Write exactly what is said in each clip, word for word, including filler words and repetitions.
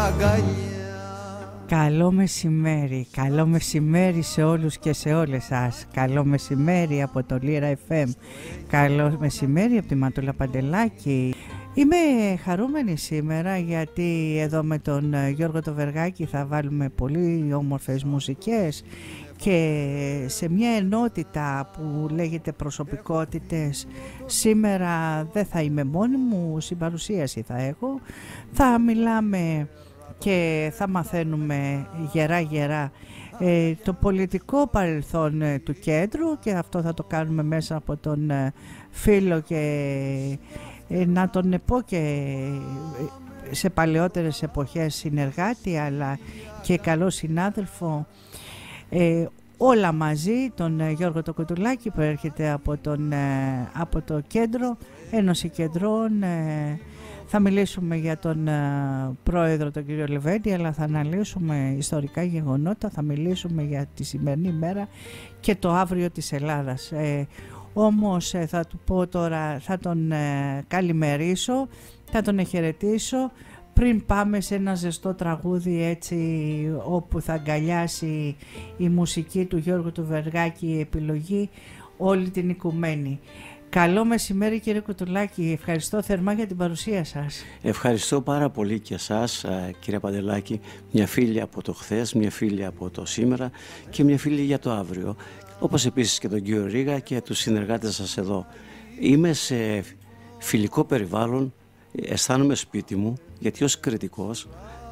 αγκαλιά. Καλό μεσημέρι, καλό μεσημέρι σε όλους και σε όλες σας. Καλό μεσημέρι από το Λύρα εφ εμ. Καλό μεσημέρι από τη Ματούλα Παντελάκη. Είμαι χαρούμενη σήμερα γιατί εδώ με τον Γιώργο το Βεργάκη θα βάλουμε πολύ όμορφες μουσικές και σε μια ενότητα που λέγεται προσωπικότητες. Σήμερα δεν θα είμαι μόνη μου, συμπαρουσίαση θα έχω. Θα μιλάμε και θα μαθαίνουμε γερά γερά ε, το πολιτικό παρελθόν ε, του κέντρου, και αυτό θα το κάνουμε μέσα από τον ε, φίλο και ε, να τον πω και ε, σε παλαιότερες εποχές συνεργάτη αλλά και καλό συνάδελφο, ε, όλα μαζί, τον ε, Γιώργο το Κουτουλάκη που έρχεται από, τον, ε, από το κέντρο, Ένωση Κεντρών. ε, Θα μιλήσουμε για τον uh, πρόεδρο τον κύριο Λεβέντη, αλλά θα αναλύσουμε ιστορικά γεγονότα, θα μιλήσουμε για τη σημερινή μέρα και το αύριο της Ελλάδας. Ε, όμως ε, θα του πω τώρα, θα τον ε, καλημερίσω, θα τον εχαιρετήσω πριν πάμε σε ένα ζεστό τραγούδι έτσι όπου θα αγκαλιάσει η μουσική του Γιώργου του Βεργάκη, η επιλογή όλη την οικουμένη. Καλό μεσημέρι κύριε Κουτουλάκη, ευχαριστώ θερμά για την παρουσία σας. Ευχαριστώ πάρα πολύ και εσάς κύριε Παντελάκη, μια φίλη από το χθες, μια φίλη από το σήμερα και μια φίλη για το αύριο, όπως επίσης και τον κύριο Ρίγα και τους συνεργάτες σας εδώ. Είμαι σε φιλικό περιβάλλον, αισθάνομαι σπίτι μου, γιατί ως κριτικός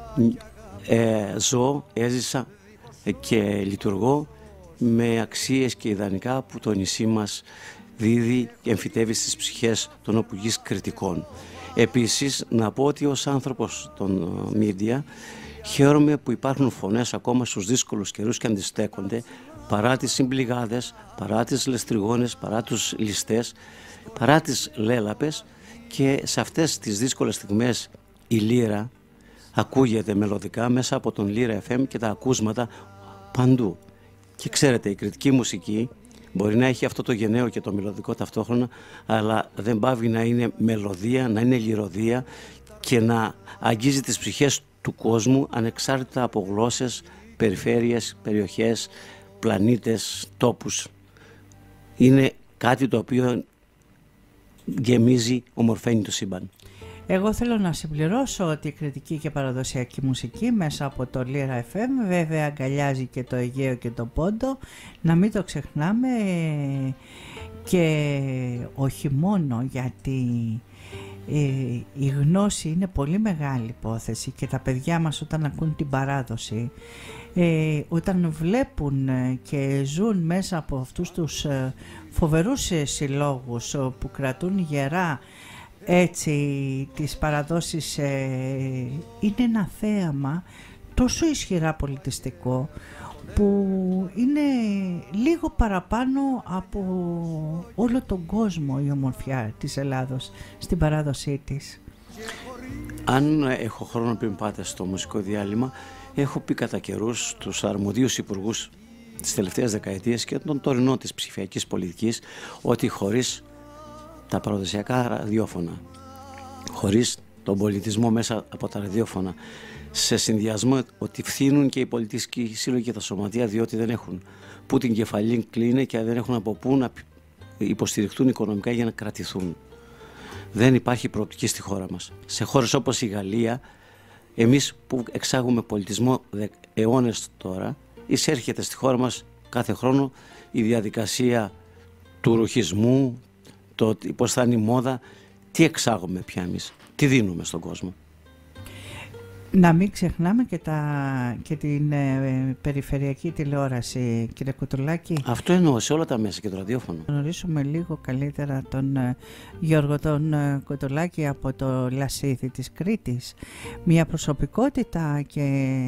ε, ζω, έζησα και λειτουργώ με αξίες και ιδανικά που το νησί μας δίδει και εμφυτεύει στις ψυχές των οπουδής κριτικών. Επίσης, να πω ότι ως άνθρωπος των media χαίρομαι που υπάρχουν φωνές ακόμα στους δύσκολους καιρούς και αντιστέκονται παρά τις συμπληγάδες, παρά τις λεστριγόνες, παρά τους ληστές, παρά τις λέλαπες, και σε αυτές τις δύσκολες στιγμές η Λύρα ακούγεται μελωδικά μέσα από τον Λύρα εφ εμ και τα ακούσματα παντού. Και ξέρετε, η κριτική μουσική μπορεί να έχει αυτό το γενναίο και το μελωδικό ταυτόχρονα, αλλά δεν πάβει να είναι μελωδία, να είναι λυρωδία και να αγγίζει τις ψυχές του κόσμου ανεξάρτητα από γλώσσες, περιφέρειες, περιοχές, πλανήτες, τόπους. Είναι κάτι το οποίο γεμίζει, ομορφαίνει το σύμπαν. Εγώ θέλω να συμπληρώσω ότι η κριτική και παραδοσιακή μουσική μέσα από το Λύρα εφ εμ βέβαια αγκαλιάζει και το Αιγαίο και το Πόντο, να μην το ξεχνάμε, και όχι μόνο γιατί ε, η γνώση είναι πολύ μεγάλη υπόθεση και τα παιδιά μας όταν ακούν την παράδοση, ε, όταν βλέπουν και ζουν μέσα από αυτούς τους ε, φοβερούς συλλόγους που κρατούν γερά έτσι τις παραδόσεις, ε, είναι ένα θέαμα τόσο ισχυρά πολιτιστικό που είναι λίγο παραπάνω από όλο τον κόσμο η ομορφιά της Ελλάδος στην παράδοσή της. Αν έχω χρόνο πριν πάτε στο μουσικό διάλειμμα, έχω πει κατά καιρούς τους αρμοδίους υπουργούς της τελευταίας δεκαετίας και τον τωρινό της ψηφιακής πολιτικής ότι χωρίς τα παραδοσιακά ραδιόφωνα, χωρίς τον πολιτισμό μέσα από τα ραδιόφωνα, σε συνδυασμό ότι φθήνουν και οι πολιτιστικοί σύλλογοι και τα σωματεία, διότι δεν έχουν που την κεφαλή κλείνει και δεν έχουν από πού να υποστηριχτούν οικονομικά για να κρατηθούν. Δεν υπάρχει προοπτική στη χώρα μας. Σε χώρες όπως η Γαλλία, εμείς που εξάγουμε πολιτισμό αιώνες τώρα, εισέρχεται στη χώρα μας κάθε χρόνο η διαδικασία του ρουχισμού, το πώς θα είναι η μόδα, τι εξάγουμε πια εμείς, τι δίνουμε στον κόσμο. Να μην ξεχνάμε και, τα, και την ε, περιφερειακή τηλεόραση, κύριε Κουτουλάκη. Αυτό εννοώ, σε όλα τα μέσα και το ραδιόφωνο. Γνωρίσουμε λίγο καλύτερα τον ε, Γιώργο τον ε, Κουτουλάκη από το Λασίθι της Κρήτης. Μια προσωπικότητα και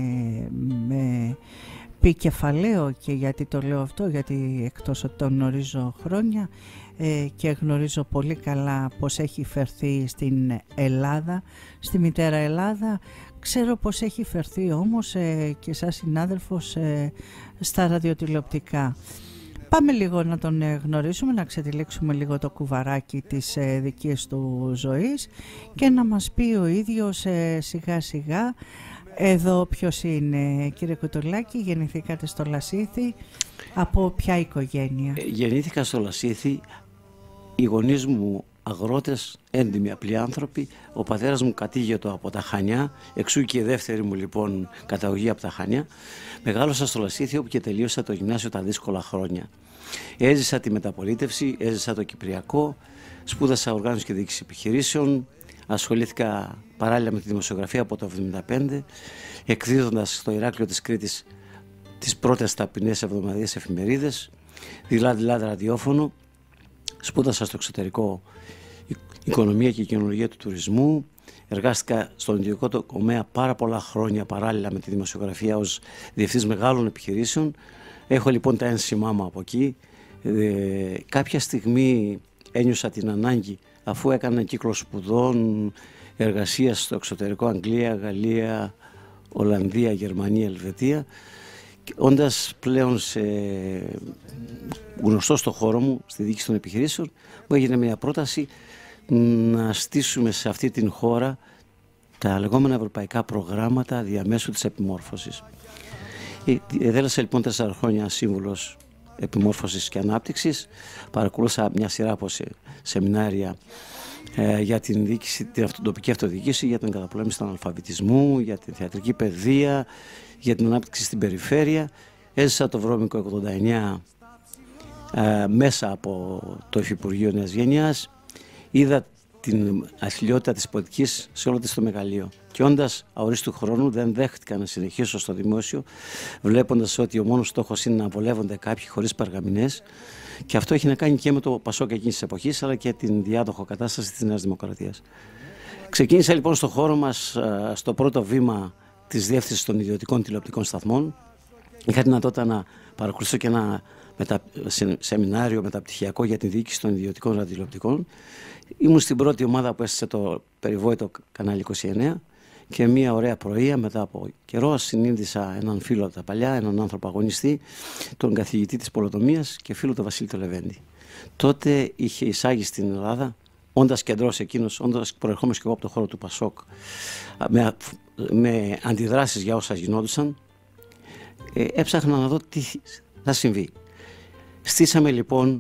με πικεφαλαίο, και γιατί το λέω αυτό, γιατί εκτός ότι τον γνωρίζω χρόνια ε, και γνωρίζω πολύ καλά πώς έχει φερθεί στην Ελλάδα, στη μητέρα Ελλάδα, ξέρω πως έχει φερθεί όμως ε, και σαν συνάδελφος ε, στα ραδιοτηλεοπτικά. Πάμε λίγο να τον ε, γνωρίσουμε, να ξετυλίξουμε λίγο το κουβαράκι της ε, δικής του ζωής και να μας πει ο ίδιος ε, σιγά σιγά Εδώ ποιος είναι, κύριε Κουτουλάκη? Γεννηθήκατε στο Λασίθι, από ποια οικογένεια? Ε, γεννήθηκα στο Λασίθι, οι γονείς μου αγρότες, έντιμοι απλοί άνθρωποι. Ο πατέρας μου κατήγετο από τα Χανιά, εξού και η δεύτερη μου λοιπόν καταγωγή από τα Χανιά. Μεγάλωσα στο Λασίθι, όπου και τελείωσα το γυμνάσιο τα δύσκολα χρόνια. Έζησα τη μεταπολίτευση, έζησα το Κυπριακό, σπούδασα οργάνωση και διοίκηση επιχειρήσεων, ασχολήθηκα παράλληλα με τη δημοσιογραφία από το εβδομήντα πέντε, εκδίδοντας στο Ηράκλειο της Κρήτης τις πρώτες ταπεινές εβδομαδιαίες εφημερίδες, δηλαδή ραδιόφωνο. Σπούδασα στο εξωτερικό οικονομία και κοινωνία του τουρισμού. Εργάστηκα στον ιδιωτικό τομέα πάρα πολλά χρόνια παράλληλα με τη δημοσιογραφία ως διευθυντής μεγάλων επιχειρήσεων. Έχω λοιπόν τα ένσημά μου από εκεί. Ε, κάποια στιγμή ένιωσα την ανάγκη, αφού έκανα κύκλο σπουδών, εργασίας στο εξωτερικό, Αγγλία, Γαλλία, Ολλανδία, Γερμανία, Ελβετία, όντας πλέον σε γνωστό στο χώρο μου, στη διοίκηση των επιχειρήσεων, μου έγινε μια πρόταση να στήσουμε σε αυτή την χώρα τα λεγόμενα ευρωπαϊκά προγράμματα διαμέσου της επιμόρφωσης. Εδέλασα λοιπόν τέσσερα χρόνια σύμβουλος επιμόρφωσης και ανάπτυξης. Παρακολούθησα μια σειρά από σε, σεμινάρια ε, για την, διοίκηση, την τοπική αυτοδιοίκηση, για την καταπολέμηση του αναλφαβητισμού, για την θεατρική παιδεία, για την ανάπτυξη στην περιφέρεια. Έζησα το βρώμικο ογδόντα εννιά ε, μέσα από το Υφυπουργείο Νέας Γενιάς. Είδα την αθλιότητα της πολιτικής σε όλο της το μεγαλείο. Και όντας αορίστου χρόνου δεν δέχτηκα να συνεχίσω στο δημόσιο, βλέποντας ότι ο μόνος στόχος είναι να βολεύονται κάποιοι χωρίς παργαμινές, και αυτό έχει να κάνει και με το Πασόκ εκείνης της εποχής, αλλά και την διάδοχο κατάσταση της Νέας Δημοκρατίας. Ξεκίνησα λοιπόν στο χώρο μας στο πρώτο βήμα της διεύθυνσης των ιδιωτικών τηλεοπτικών σταθμών. Είχα δυνατότητα να παρακολουθήσω και ένα μετα... σεμινάριο μεταπτυχιακό για την διοίκηση των ιδιωτικών ραδιοτηλεοπτικών. Ήμουν στην πρώτη ομάδα που έστησε το περιβόητο κανάλι είκοσι εννέα και μια ωραία πρωία μετά από καιρό συνείδησα έναν φίλο από τα παλιά, έναν άνθρωπο αγωνιστή, τον καθηγητή της πολεοτομίας και φίλο τον Βασίλη το Λεβέντη. Τότε είχε εισάγει στην Ελλάδα, όντας κεντρός εκείνος, όντας προερχόμενος και εγώ από το χώρο του Πασόκ, με, με αντιδράσεις για όσα γινόντουσαν, ε, έψαχνα να δω τι θα συμβεί. Στήσαμε λοιπόν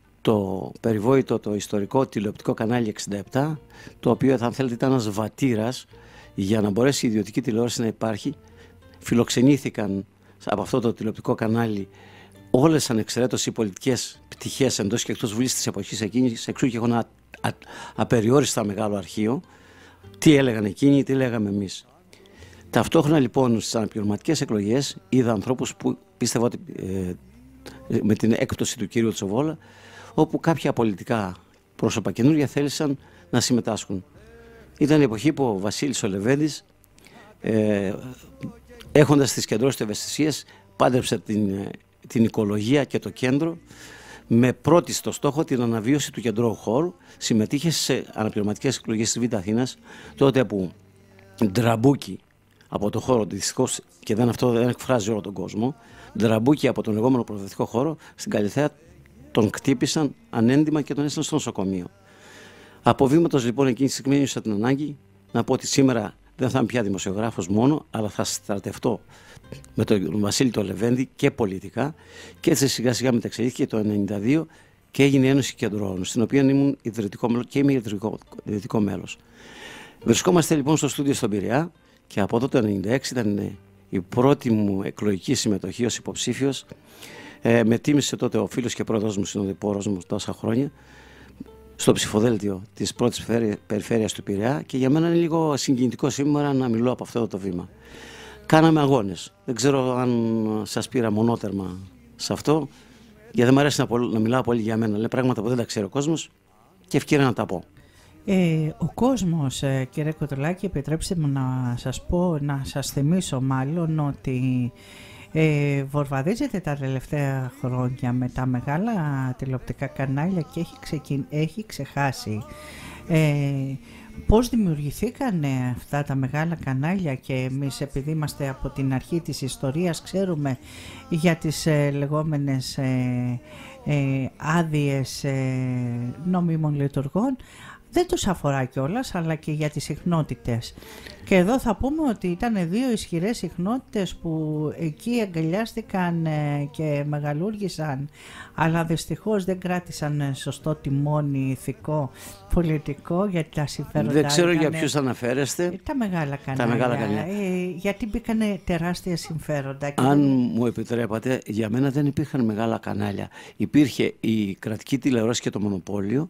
το περιβόητο, το ιστορικό τηλεοπτικό κανάλι εξήντα επτά, το οποίο, αν θέλετε, ήταν ένας βατήρας για να μπορέσει η ιδιωτική τηλεόραση να υπάρχει. Φιλοξενήθηκαν από αυτό το τηλεοπτικό κανάλι όλες ανεξαιρέτως οι πολιτικές πτυχές εντός και εκτός Βουλής της εποχής εκείνης, εξού και έχω ένα απεριόριστα μεγάλο αρχείο. Τι έλεγαν εκείνοι, τι λέγαμε εμείς. Ταυτόχρονα λοιπόν στις αναπληρωματικές εκλογές είδα ανθρώπους που πίστευα ότι ε, με την έκπτωση του κύριου Τσοβόλα, όπου κάποια πολιτικά πρόσωπα καινούργια θέλησαν να συμμετάσχουν. Ήταν η εποχή που ο Βασίλης ο Λεβέντης, ε, έχοντας τις κεντρώσεις του ευαισθησίες, πάντρεψε την, την οικολογία και το κέντρο, με πρώτη στο στόχο την αναβίωση του κεντρώου χώρου. Συμμετείχε σε αναπληρωματικές εκλογές της Β' Αθήνας, τότε που ντραμπούκι από το χώρο, δυστυχώς και δεν, αυτό δεν εκφράζει όλο τον κόσμο, ντραμπούκι από τον λεγόμενο προοδευτικό χώρο, στην Καλιθέα τον κτύπησαν ανέντιμα και τον έστειλαν στο νοσοκομείο. Από βήματος λοιπόν εκείνη τη στιγμή ένιωσα την ανάγκη να πω ότι σήμερα δεν θα είμαι πια δημοσιογράφος μόνο, αλλά θα στρατευτώ με τον Βασίλη το Λεβέντη και πολιτικά, και έτσι σιγά σιγά μεταξελίχθηκε το ενενήντα δύο και έγινε η Ένωση Κεντρών, στην οποία ήμουν ιδρυτικό μέλος και είμαι ιδρυτικό, ιδρυτικό μέλος. Βρισκόμαστε λοιπόν στο στούντιο στον Πειραιά και από τότε το ενενήντα έξι ήταν η πρώτη μου εκλογική συμμετοχή ως υποψήφιος. Ε, με τίμησε τότε ο φίλος και πρόεδρος μου, συνοδοιπόρος μου τόσα χρόνια, στο ψηφοδέλτιο της πρώτης περιφέρειας του Πειραιά, και για μένα είναι λίγο συγκινητικό σήμερα να μιλώ από αυτό το βήμα. Κάναμε αγώνες. Δεν ξέρω αν σας πήρα μονότερμα σε αυτό, γιατί δεν μου αρέσει να, να μιλάω πολύ για μένα. Λέει πράγματα που δεν τα ξέρει ο κόσμος και ευκαιρία να τα πω. Ε, ο κόσμος, ε, κύριε Κουτουλάκη, επιτρέψτε μου να σας πω, να σας θυμίσω μάλλον ότι ε, βορβαδίζεται τα τελευταία χρόνια με τα μεγάλα τηλεοπτικά κανάλια και έχει, ξεκιν... έχει ξεχάσει ε, πώς δημιουργηθήκαν αυτά τα μεγάλα κανάλια, και εμείς επειδή είμαστε από την αρχή της ιστορίας ξέρουμε για τις ε, λεγόμενες ε, ε, άδειες ε, νομίμων λειτουργών. δεν τους αφορά κιόλας, αλλά και για τις συχνότητες. Και εδώ θα πούμε ότι ήταν δύο ισχυρές συχνότητες που εκεί αγκαλιάστηκαν και μεγαλούργησαν, αλλά δυστυχώς δεν κράτησαν σωστό τιμόνι ηθικό, πολιτικό, γιατί τα συμφέροντα. Δεν ξέρω ήταν, για ποιους αναφέρεστε. Τα μεγάλα κανάλια. Τα μεγάλα κανάλια. Ε, γιατί μπήκανε τεράστια συμφέροντα. Αν δεν... μου επιτρέπατε, για μένα δεν υπήρχαν μεγάλα κανάλια. Υπήρχε η κρατική τηλεόραση και το μονοπόλιο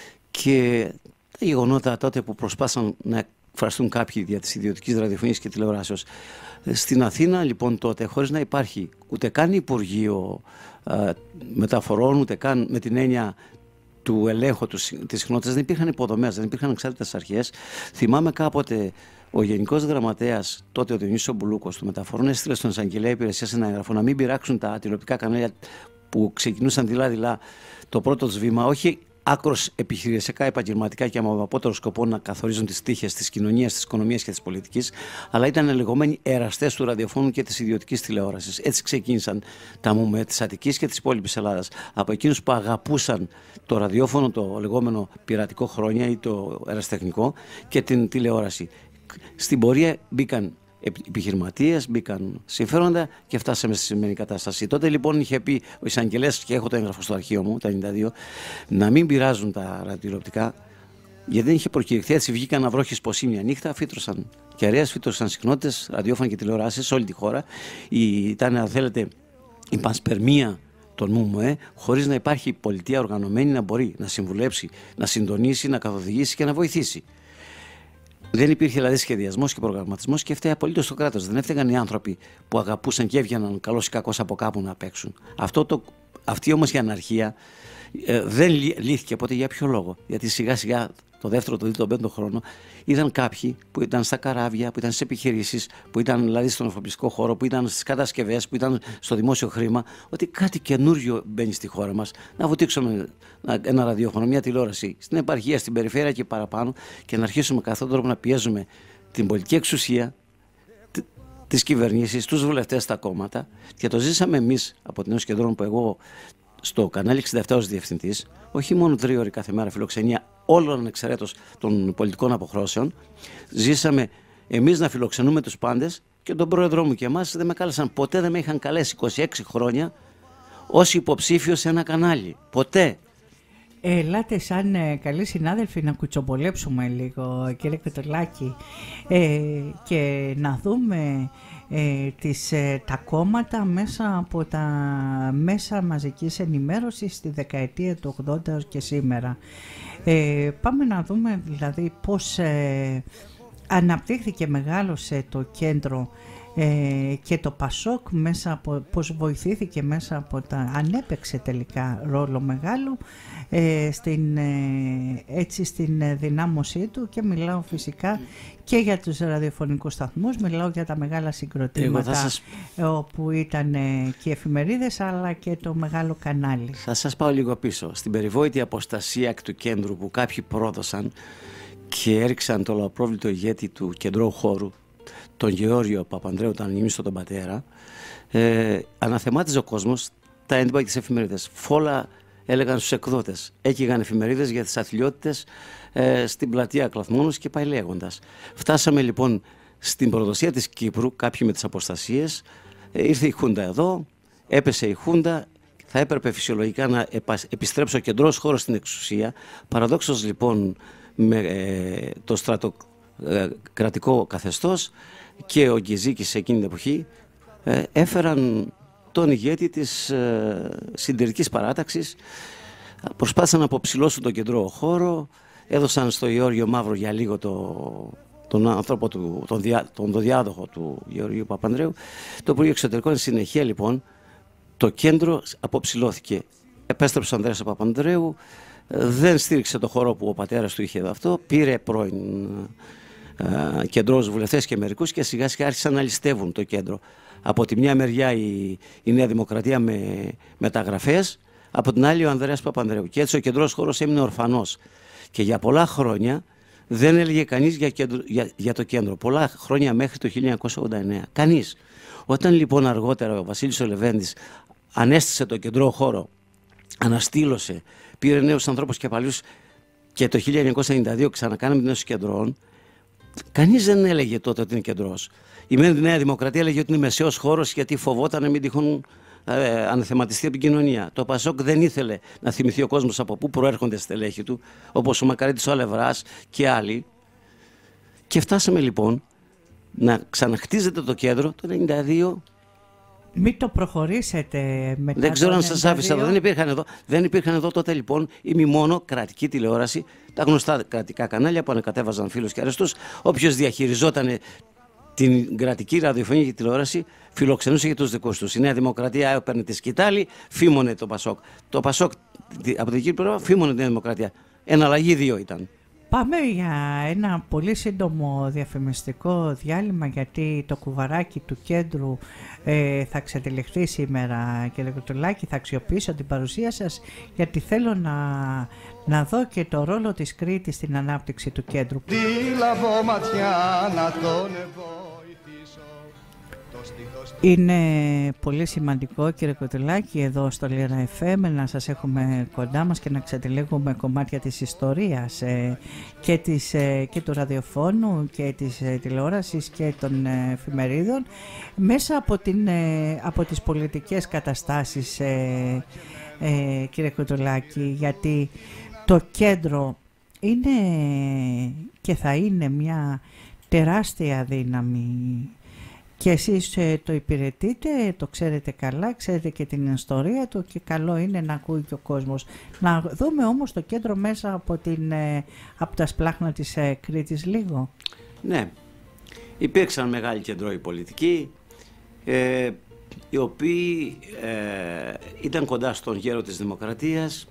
και τα γεγονότα τότε που προσπάθησαν να εκφραστούν κάποιοι δια της ιδιωτικής ραδιοφωνίας και τηλεοράσεως. Στην Αθήνα λοιπόν τότε, χωρίς να υπάρχει ούτε καν Υπουργείο ε, Μεταφορών, ούτε καν με την έννοια του ελέγχου της συχνότητας, δεν υπήρχαν υποδομές, δεν υπήρχαν εξάρτητες αρχές. Θυμάμαι κάποτε ο Γενικός Γραμματέας, τότε ο Διονύσης Μπουλούκος του Μεταφορών, έστειλε στον εισαγγελέα υπηρεσίας ένα έγγραφο να μην πειράξουν τα τηλεοπτικά κανάλια που ξεκινούσαν δειλά-δειλά το πρώτο τους βήμα, όχι άκρως επιχειρησιακά, επαγγελματικά και με απότερο σκοπό να καθορίζουν τις τύχες της κοινωνίας, της οικονομίας και της πολιτικής, αλλά ήταν λεγόμενοι εραστές του ραδιοφώνου και της ιδιωτικής τηλεόρασης. Έτσι ξεκίνησαν τα μούμε της Αττικής και της υπόλοιπης Ελλάδας. Από εκείνους που αγαπούσαν το ραδιόφωνο, το λεγόμενο πειρατικό χρόνια ή το ερασιτεχνικό, και την τηλεόραση. Στην πορεία μπήκαν επιχειρηματίες, μπήκαν συμφέροντα και φτάσαμε στη σημερινή κατάσταση. Τότε λοιπόν είχε πει ο εισαγγελέας, και έχω το έγγραφο στο αρχείο μου, το ενενήντα δύο, να μην πειράζουν τα ραδιοτηλεοπτικά, γιατί δεν είχε προκηρυχθεί. Έτσι βγήκαν αυρόχες ποσοί μια νύχτα, φύτρωσαν κεραίες, φύτρωσαν συχνότητες, ραδιόφωνα και τηλεοράσεις σε όλη τη χώρα. Η, ήταν, αν θέλετε, η πανσπερμία των ΜΜΕ, χωρίς να υπάρχει πολιτεία οργανωμένη να μπορεί να συμβουλέψει, να συντονίσει, να καθοδηγήσει και να βοηθήσει. Δεν υπήρχε δηλαδή σχεδιασμός και προγραμματισμός και έφταιγε απολύτως το κράτος. Δεν έφταιγαν οι άνθρωποι που αγαπούσαν και έβγαιναν καλώς ή κακώς από κάπου να παίξουν. Αυτό το, αυτή όμως η αναρχία ε, δεν λύθηκε ποτέ. Για ποιο λόγο? Γιατί σιγά σιγά το δεύτερο, το τρίτο, το πέμπτο χρόνο είδαν κάποιοι που ήταν στα καράβια, που ήταν στις επιχειρήσεις, που ήταν δηλαδή στον εφοπλιστικό χώρο, που ήταν στις κατασκευές, που ήταν στο δημόσιο χρήμα, ότι κάτι καινούριο μπαίνει στη χώρα μας. Να βουτήξουμε ένα ραδιόφωνο, μια τηλεόραση στην επαρχία, στην περιφέρεια και παραπάνω, και να αρχίσουμε κατά αυτόν τον τρόπο να πιέζουμε την πολιτική εξουσία, τις κυβερνήσεις, τους βουλευτές, τα κόμματα. Και το ζήσαμε εμείς από την Ένωση Κεντρών, που εγώ στο κανάλι εξήντα επτά ως διευθυντής, όχι μόνο τρία ώρες κάθε μέρα φιλοξενία όλων ανεξαιρέτως των πολιτικών αποχρώσεων, ζήσαμε εμείς να φιλοξενούμε τους πάντες, και τον πρόεδρό μου και εμάς δεν με κάλεσαν ποτέ, δεν με είχαν καλέσει είκοσι έξι χρόνια ως υποψήφιο σε ένα κανάλι. Ποτέ. Ελάτε σαν ε, καλοί συνάδελφοι να κουτσομπολέψουμε λίγο, κύριε Κοτολάκη, ε, και να δούμε ε, τις, ε, τα κόμματα μέσα από τα μέσα μαζικής ενημέρωσης στη δεκαετία του ογδόντα έως και σήμερα. Ε, πάμε να δούμε δηλαδή πώς ε, αναπτύχθηκε, μεγάλωσε το κέντρο ε, και το Πασόκ, μέσα από, πώς βοηθήθηκε μέσα από τα, ανέπαιξε τελικά ρόλο μεγάλο ε, στην, ε, έτσι στην δυνάμωσή του, και μιλάω φυσικά και για τους ραδιοφωνικούς σταθμούς, μιλάω για τα μεγάλα συγκροτήματα σας... όπου ήταν ε, και εφημερίδες αλλά και το μεγάλο κανάλι. Θα σας πάω λίγο πίσω, στην περιβόητη αποστασία του κέντρου που κάποιοι πρόδωσαν και έριξαν το λαοπρόβλητο ηγέτη του κεντρώου χώρου, τον Γεώργιο Παπανδρέου, τον ανημνήστο τον πατέρα, ε, αναθεμάτιζε ο κόσμος τα έντυπα και τις εφημερίδες. Φόλα έλεγαν στους εκδότες. Έκυγαν εφημερίδες για τις αθλιότητες ε, στην πλατεία Κλαθμόνος και πάει λέγοντας. Φτάσαμε λοιπόν στην προδοσία της Κύπρου, κάποιοι με τις αποστασίες, ε, ήρθε η Χούντα εδώ, έπεσε η Χούντα, θα έπρεπε φυσιολογικά να επιστρέψει ο κεντρός χώρος στην εξουσία. Παραδόξως λοιπόν με ε, το στρατοκρατικό καθεστώς και ο Γκυζίκης σε εκείνη την εποχή ε, έφεραν τον ηγέτη της ε, συντηρητικής παράταξης, προσπάθησαν να αποψηλώσουν τον κεντρό χώρο, έδωσαν στο Γεώργιο Μαύρο για λίγο το, τον άνθρωπο του, τον, διά, τον διάδοχο του Γεωργίου Παπανδρέου. Το Υπουργείο Εξωτερικών, εν συνεχεία λοιπόν το κέντρο αποψηλώθηκε. Επέστρεψε ο Ανδρέας Παπανδρέου, δεν στήριξε το χώρο που ο πατέρας του είχε αυτό, πήρε πρώην ε, κεντρός βουλευτές και μερικούς και σιγά σιγά άρχισαν να ληστεύουν το κέντρο. Από τη μια μεριά η, η Νέα Δημοκρατία με μεταγραφές, από την άλλη ο Ανδρέας Παπανδρέου. Και έτσι ο κεντρός χώρος έμεινε ορφανός. Και για πολλά χρόνια δεν έλεγε κανείς για, κέντρο, για, για το κέντρο. Πολλά χρόνια μέχρι το χίλια εννιακόσια ογδόντα εννέα. Κανείς. Όταν λοιπόν αργότερα ο Βασίλης ο Λεβέντης ανέστησε το κεντρό χώρο, αναστήλωσε, πήρε νέους ανθρώπους και παλιούς και το χίλια εννιακόσια ενενήντα δύο ξανακάναμε την Ένωση Κεντρών, κανείς δεν έλεγε τότε ότι είναι κεντρός. Η Νέα Δημοκρατία έλεγε ότι είναι μεσαίος χώρος γιατί φοβόταν να μην τυχόν ε, αναθεματιστεί από την κοινωνία. Το Πασόκ δεν ήθελε να θυμηθεί ο κόσμος από πού προέρχονται στελέχη του, όπως ο Μακαρίτης ο Αλευράς και άλλοι. Και φτάσαμε λοιπόν να ξαναχτίζεται το κέντρο το ενενήντα δύο. Μην το προχωρήσετε μετά. Δεν ξέρω το αν σας άφησα εδώ. Δεν υπήρχαν εδώ. Δεν υπήρχαν εδώ τότε λοιπόν ημιμόνο κρατική τηλεόραση, τα γνωστά κρατικά κανάλια που ανακατέβαζαν φίλους και αρεστούς. Όποιος διαχειριζόταν την κρατική ραδιοφωνία και τηλεόραση φιλοξενούσε για τους δικούς τους. Η Νέα Δημοκρατία έπαιρνε τη σκητάλη, φήμωνε το Πασόκ. Το Πασόκ από την κύρια πλευρά φήμωνε τη Νέα Δημοκρατία. Εναλλαγή δύο ήταν. Πάμε για ένα πολύ σύντομο διαφημιστικό διάλειμμα, γιατί το κουβαράκι του κέντρου ε, θα ξετυλιχθεί σήμερα, κύριε Κουρτουλάκη. Θα αξιοποιήσω την παρουσία σας γιατί θέλω να, να δω και το ρόλο της Κρήτης στην ανάπτυξη του κέντρου. Τι λαβώ ματιά να τον Είναι πολύ σημαντικό, κύριε Κουρτουλάκη, εδώ στο Λύρα εφ εμ να σας έχουμε κοντά μας και να ξετυλίγουμε κομμάτια της ιστορίας ε, και, της, ε, και του ραδιοφώνου και της ε, τηλεόρασης και των ε, εφημερίδων μέσα από, την, ε, από τις πολιτικές καταστάσεις, ε, ε, κύριε Κουρτουλάκη, γιατί το κέντρο είναι και θα είναι μια τεράστια δύναμη. Και εσείς ε, το υπηρετείτε, το ξέρετε καλά, ξέρετε και την ιστορία του και καλό είναι να ακούει και ο κόσμος. Να δούμε όμως το κέντρο μέσα από, την, ε, από τα σπλάχνα της ε, Κρήτης λίγο. Ναι, υπήρξαν μεγάλοι κεντρώοι πολιτικοί, ε, οι οποίοι ε, ήταν κοντά στον γέρο της Δημοκρατίας,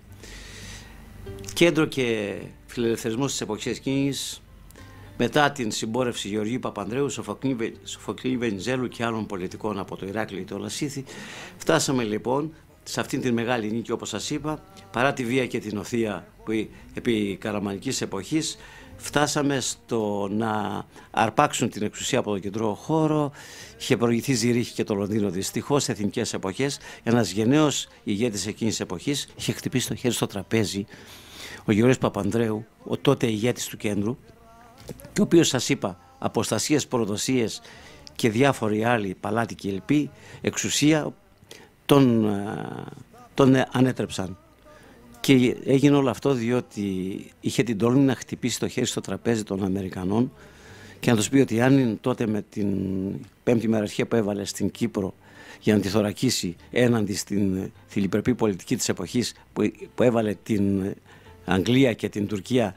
κέντρο και φιλελευθερισμός της εποχής εκείνης. Μετά την συμπόρευση Γεωργίου Παπανδρέου, Σοφοκλή Βενιζέλου και άλλων πολιτικών από το Ηράκλειο ή το Λασίθι, φτάσαμε λοιπόν σε αυτήν την μεγάλη νίκη, όπως σας είπα, παρά τη βία και την οθεία που επί καραμανικής εποχής, φτάσαμε στο να αρπάξουν την εξουσία από τον κεντρικό χώρο. Είχε προηγηθεί Ζηρίχη και το Λονδίνο δυστυχώς σε εθνικές εποχές. Ένας γενναίος ηγέτης εκείνης της εποχής είχε χτυπήσει το χέρι στο τραπέζι, ο Γεωργίος Παπανδρέου, ο τότε ηγέτης του κέντρου, και ο οποίος, σας είπα, αποστασίες, προδοσίες και διάφοροι άλλοι παλάτικοι ελποί, εξουσία, τον, τον ανέτρεψαν. Και έγινε όλο αυτό διότι είχε την τόλμη να χτυπήσει το χέρι στο τραπέζι των Αμερικανών και να τους πει ότι αν τότε με την πέμπτη μεραρχία που έβαλε στην Κύπρο για να τη θωρακίσει έναντι στην θηλυπερπή πολιτική της εποχής που, που έβαλε την Αγγλία και την Τουρκία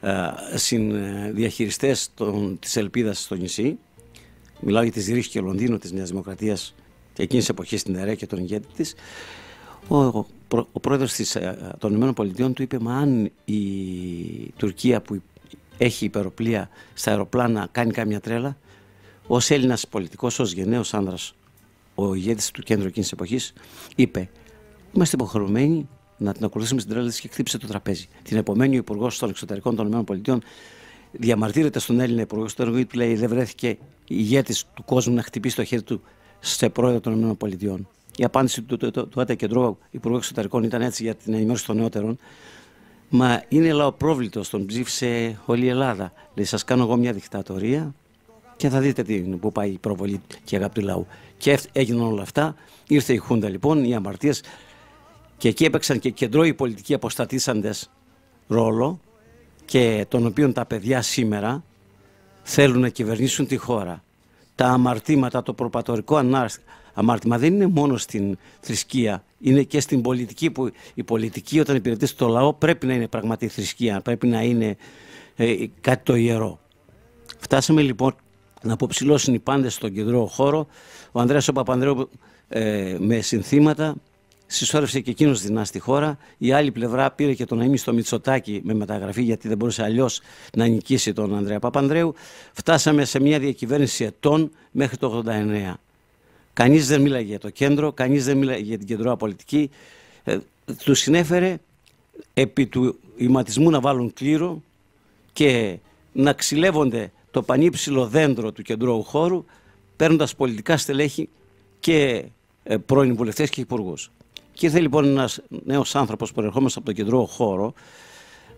συνδιαχειριστές των, της ελπίδας στο νησί, μιλάω για τη Ζηρίχη και Λονδίνο της Νέας Δημοκρατίας και εκείνης της εποχής στην ΕΡΕ και τον ηγέτη της, ο, ο, ο πρόεδρος της, των ΗΠΑ του είπε: μα αν η Τουρκία που έχει υπεροπλία στα αεροπλάνα κάνει κάμια τρέλα, ως Έλληνας πολιτικός, ως γενναίος άνδρας, ο ηγέτης του κέντρου εκείνης της εποχής είπε: είμαστε υποχρεωμένοι να την ακολουθήσουμε στην τρέλα της, και χτύπησε το τραπέζι. Την επομένη, ο Υπουργός των Εξωτερικών των ΗΠΑ διαμαρτύρεται στον Έλληνα Υπουργό Εξωτερικών, του λέει: δεν βρέθηκε ηγέτης του κόσμου να χτυπήσει το χέρι του σε πρόεδρο των ΗΠΑ. Η απάντηση του τότε κεντρού Υπουργού Εξωτερικών ήταν έτσι για την ενημέρωση των νεότερων: μα είναι λαοπρόβλητος, τον ψήφισε όλη η Ελλάδα. Λέει: σας κάνω εγώ μια δικτατορία και θα δείτε τι, που πάει η προβολή και η αγάπη του λαού. Και έγιναν όλα αυτά. Ήρθε η Χούντα λοιπόν, οι αμαρτίες. Και εκεί έπαιξαν και κεντρώοι πολιτικοί αποστατήσαντες ρόλο, και των οποίων τα παιδιά σήμερα θέλουν να κυβερνήσουν τη χώρα. Τα αμαρτήματα, το προπατορικό αμάρτημα δεν είναι μόνο στην θρησκεία, είναι και στην πολιτική, που η πολιτική όταν υπηρετεί το λαό πρέπει να είναι πραγματική θρησκεία, πρέπει να είναι ε, κάτι το ιερό. Φτάσαμε λοιπόν να αποψηλώσουν οι πάντες στον κεντρικό χώρο. Ο Ανδρέας ο Παπανδρέου ε, με συνθήματα συσσόρευσε και εκείνος δεινά στη χώρα. Η άλλη πλευρά πήρε και τον Αίμιστο Μητσοτάκη με μεταγραφή, γιατί δεν μπορούσε αλλιώς να νικήσει τον Ανδρέα Παπανδρέου. Φτάσαμε σε μια διακυβέρνηση ετών μέχρι το ογδόντα εννέα. Κανείς δεν μίλαγε για το κέντρο, κανείς δεν μίλαγε για την κεντρώα πολιτική. Ε, του συνέφερε επί του ηματισμού να βάλουν κλήρο και να ξυλεύονται το πανύψηλο δέντρο του κεντρώου χώρου, παίρνοντας πολιτικά στελέχη και ε, πρώην βουλευτές και υπουργούς. Και ήρθε λοιπόν ένας νέος άνθρωπος προερχόμενος από τον κεντρικό χώρο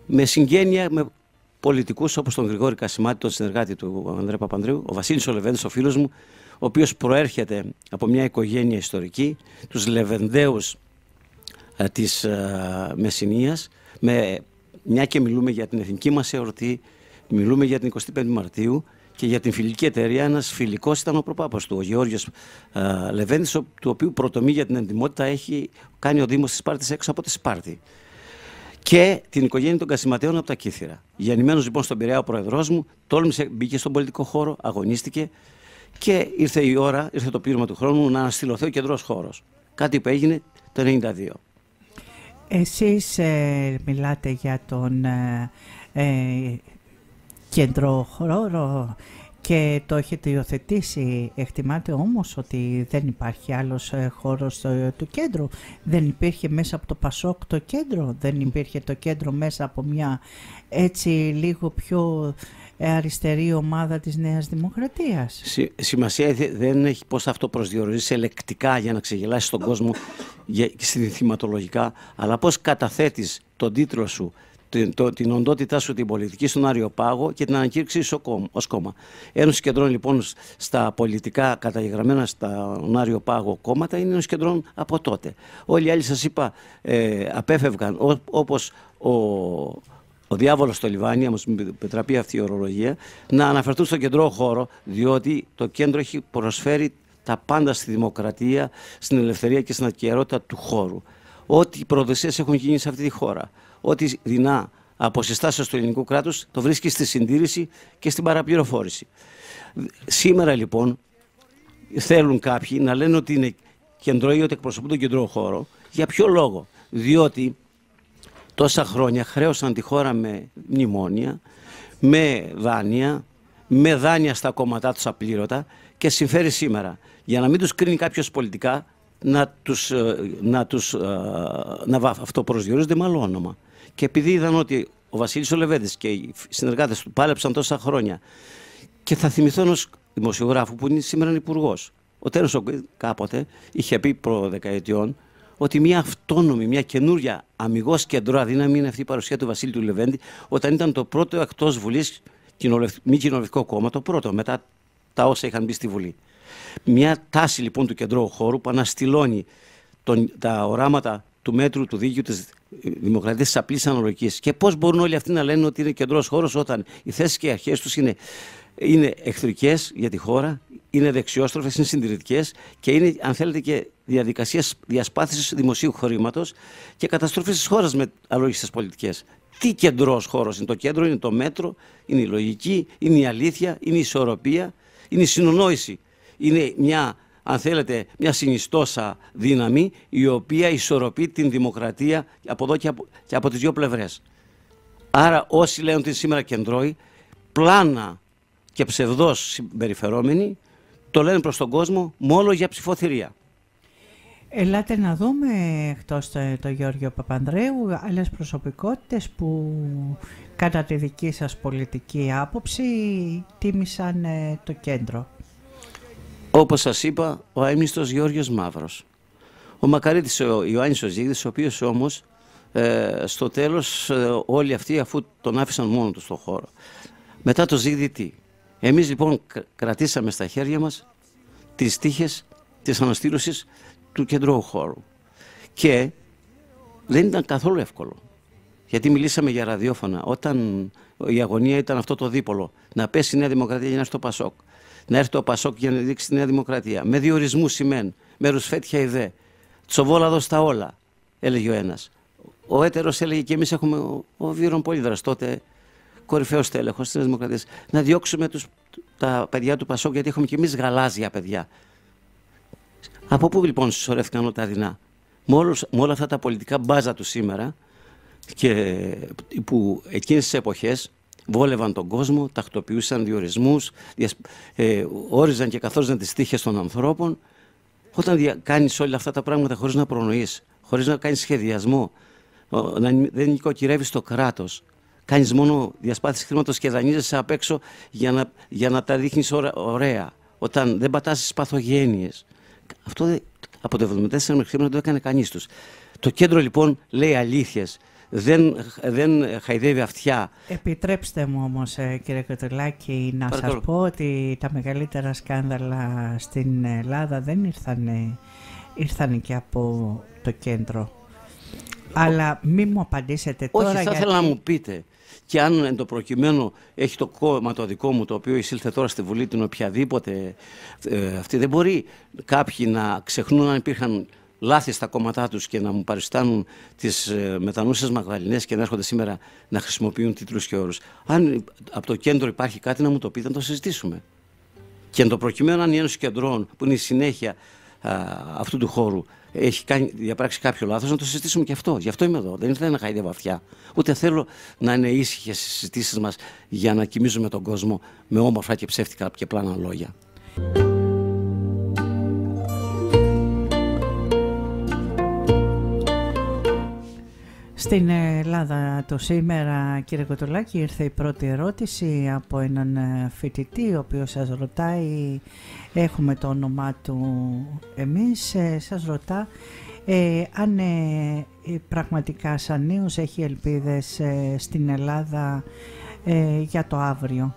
με συγγένεια με πολιτικούς όπως τον Γρηγόρη Κασιμάτη, τον συνεργάτη του Ανδρέα Παπανδρέου, ο Βασίλης ο Λεβέντης, ο φίλος μου, ο οποίος προέρχεται από μια οικογένεια ιστορική, τους Λεβενταίους ε, της ε, Μεσσηνίας, με, μια και μιλούμε για την εθνική μας εορτή, μιλούμε για την εικοστή πέμπτη Μαρτίου και για την φιλική εταιρεία. Ένας φιλικός ήταν ο προπάπας του, ο Γεώργιος ε, Λεβέντης, του οποίου πρωτομή για την εντιμότητα έχει κάνει ο Δήμος της Σπάρτης έξω από τη Σπάρτη. Και την οικογένεια των Κασιματέων από τα Κύθυρα. Γεννημένος λοιπόν στον Πειραιά ο πρόεδρός μου, τόλμησε, μπήκε στον πολιτικό χώρο, αγωνίστηκε και ήρθε η ώρα, ήρθε το πλήρωμα του χρόνου να αναστηλωθεί ο κεντρός χώρος. Κάτι που έγινε το ενενήντα δύο. Εσείς ε, μιλάτε για τον ε, ε, κεντρό χώρο και το έχετε υιοθετήσει. Εκτιμάτε όμως ότι δεν υπάρχει άλλος χώρος του κέντρου? Δεν υπήρχε μέσα από το Πασόκ το κέντρο? Δεν υπήρχε το κέντρο μέσα από μια έτσι λίγο πιο αριστερή ομάδα της Νέας Δημοκρατίας? Συ, σημασία δεν έχει πώς αυτό προσδιορίζεις ελεκτικά για να ξεγελάσεις τον κόσμο και συνθηματολογικά, αλλά πώς καταθέτεις τον τίτλο σου, την, το, την οντότητά σου, την πολιτική στον Άριο Πάγο και την ανακήρυξή ως κόμμα. Ένωση Κεντρών λοιπόν στα πολιτικά καταγεγραμμένα στον Άριο Πάγο κόμματα είναι Ένωση Κεντρών από τότε. Όλοι οι άλλοι, σας είπα, ε, απέφευγαν ό, όπως ο, ο διάβολος στο λιβάνι, όμως με επιτραπεί αυτή η ορολογία, να αναφερθούν στον κεντρό χώρο, διότι το κέντρο έχει προσφέρει τα πάντα στη δημοκρατία, στην ελευθερία και στην ακεραιότητα του χώρου. Ό,τι οι προδοσίες έχουν γίνει σε αυτή τη χώρα, ό,τι δεινά από συστάσεις του ελληνικού κράτους, το βρίσκει στη συντήρηση και στην παραπληροφόρηση. Σήμερα λοιπόν θέλουν κάποιοι να λένε ότι είναι κεντρό ή ότι εκπροσωπούν τον κεντρό χώρο. Για ποιο λόγο? Διότι τόσα χρόνια χρέωσαν τη χώρα με μνημόνια, με δάνεια, με δάνεια στα κόμματά τους απλήρωτα και συμφέρει σήμερα, για να μην τους κρίνει κάποιος πολιτικά, να τους, να τους να αυτοπροσδιορίζονται με άλλο όνομα. Και επειδή είδαν ότι ο Βασίλης ο Λεβέντης και οι συνεργάτες του πάλεψαν τόσα χρόνια, και θα θυμηθώ ενός δημοσιογράφου που είναι σήμερα υπουργός, ο Τέρος κάποτε είχε πει προ δεκαετιών ότι μια αυτόνομη, μια καινούρια αμιγώς κεντρώα δύναμη είναι αυτή η παρουσία του Βασίλη του Λεβέντη, όταν ήταν το πρώτο εκτός Βουλής μη κοινοβουλευτικό κόμμα, το πρώτο μετά τα όσα είχαν μπει στη Βουλή. Μια τάση λοιπόν του κεντρώου χώρου που αναστηλώνει τον, τα οράματα του μέτρου, του δίκαιου, της δημοκρατίας, της απλής αναλογικής. Και πώς μπορούν όλοι αυτοί να λένε ότι είναι κεντρός χώρος όταν οι θέσεις και οι αρχές τους είναι, είναι εχθρικές για τη χώρα, είναι δεξιόστροφες, είναι συντηρητικές και είναι, αν θέλετε, και διαδικασίες διασπάθησης δημοσίου χρήματος και καταστροφής της χώρας με αλόγιστες πολιτικές. Τι κεντρός χώρος είναι? Το κέντρο είναι το μέτρο, είναι η λογική, είναι η αλήθεια, είναι η ισορροπία, είναι η συνονόηση. Είναι μια, αν θέλετε, μια συνιστόσα δύναμη η οποία ισορροπεί την δημοκρατία από εδώ και από, και από τις δύο πλευρές. Άρα όσοι λένε ότι σήμερα κεντρώοι, πλάνα και ψευδώς συμπεριφερόμενοι, το λένε προς τον κόσμο μόνο για ψηφοθυρία. Ελάτε να δούμε, εκτός το, το Γιώργιο Παπανδρέου, άλλες προσωπικότητες που κατά τη δική σας πολιτική άποψη τίμησαν ε, το κέντρο. Όπως σας είπα, ο αείμνηστος Γεώργιος Μαύρος. Ο μακαρίτης ο Ιωάννης ο Ζήγδης, ο οποίος όμως ε, στο τέλος ε, όλοι αυτοί αφού τον άφησαν μόνο του στον χώρο. Μετά το Ζήγδη τι? Εμείς λοιπόν κρατήσαμε στα χέρια μας τις τύχες της αναστήλωσης του κεντρώου χώρου. Και δεν ήταν καθόλου εύκολο. Γιατί μιλήσαμε για ραδιόφωνα. Όταν η αγωνία ήταν αυτό το δίπολο, να πέσει η Νέα Δημοκρατία για να έρθει το Πασόκ. Να έρθει το Πασόκ για να δείξει τη Νέα Δημοκρατία. Με διορισμούς ημέν, με ρουσφέτια η δε. Τσοβόλαδο στα όλα, έλεγε ο ένας. Ο έτερος έλεγε και εμείς έχουμε, ο, ο Βίρον Πολύδρας τότε, κορυφαίος τέλεχος της Νέας Δημοκρατίας, να διώξουμε τους, τα παιδιά του Πασόκ, γιατί έχουμε και εμείς γαλάζια παιδιά. Από πού λοιπόν συσσωρεύτηκαν όλα τα δεινά? Με, όλους, με όλα αυτά τα πολιτικά μπάζα του σήμερα, και που εκείνες τις εποχές βόλευαν τον κόσμο, τακτοποιούσαν διορισμούς, διασ... ε, όριζαν και καθόριζαν τις τύχες των ανθρώπων. Όταν δια... κάνεις όλα αυτά τα πράγματα χωρίς να προνοείς, χωρίς να κάνεις σχεδιασμό, να δεν νοικοκυρεύεις το κράτος, κάνεις μόνο διασπάθηση χρήματος και δανείζεσαι απ' έξω για να, για να τα δείχνεις ωραία, όταν δεν πατάς τις παθογένειες. Αυτό από το εβδομήντα τέσσερα μέχρι σήμερα δεν το έκανε κανείς τους. Το κέντρο λοιπόν λέει αλήθειες, δεν, δεν χαϊδεύει αυτιά. Επιτρέψτε μου όμως, κύριε Κοτολάκη, να Παρακαλώ. σας πω ότι τα μεγαλύτερα σκάνδαλα στην Ελλάδα δεν ήρθαν, ήρθαν και από το κέντρο. Αλλά μην μου απαντήσετε τώρα. Όχι, θα γιατί... ήθελα να μου πείτε. Και αν εν το προκειμένου έχει το κόμμα το δικό μου, το οποίο εισήλθε τώρα στη Βουλή, την οποιαδήποτε ε, αυτή, δεν μπορεί κάποιοι να ξεχνούν αν υπήρχαν λάθη στα κόμματά τους και να μου παριστάνουν τις ε, μετανούσες Μαγδαληνές και να έρχονται σήμερα να χρησιμοποιούν τίτλους και όρους. Αν από το κέντρο υπάρχει κάτι, να μου το πείτε, να το συζητήσουμε. Και εν το προκειμένου, αν η Ένωση Κεντρών, που είναι η συνέχεια α, αυτού του χώρου, έχει κάνει, διαπράξει κάποιο λάθος, να το συζητήσουμε και αυτό. Γι' αυτό είμαι εδώ. Δεν ήθελα να χαϊδεύω αυτιά. Ούτε θέλω να είναι ήσυχες οι συζητήσεις μας για να κοιμίζουμε τον κόσμο με όμορφα και ψεύτικα και πλάνα λόγια. Στην Ελλάδα το σήμερα, κύριε Κοτολάκη, ήρθε η πρώτη ερώτηση από έναν φοιτητή, ο οποίος σας ρωτάει, έχουμε το όνομά του εμείς, σας ρωτά ε, αν ε, πραγματικά σαν νέος έχει ελπίδες ε, στην Ελλάδα ε, για το αύριο.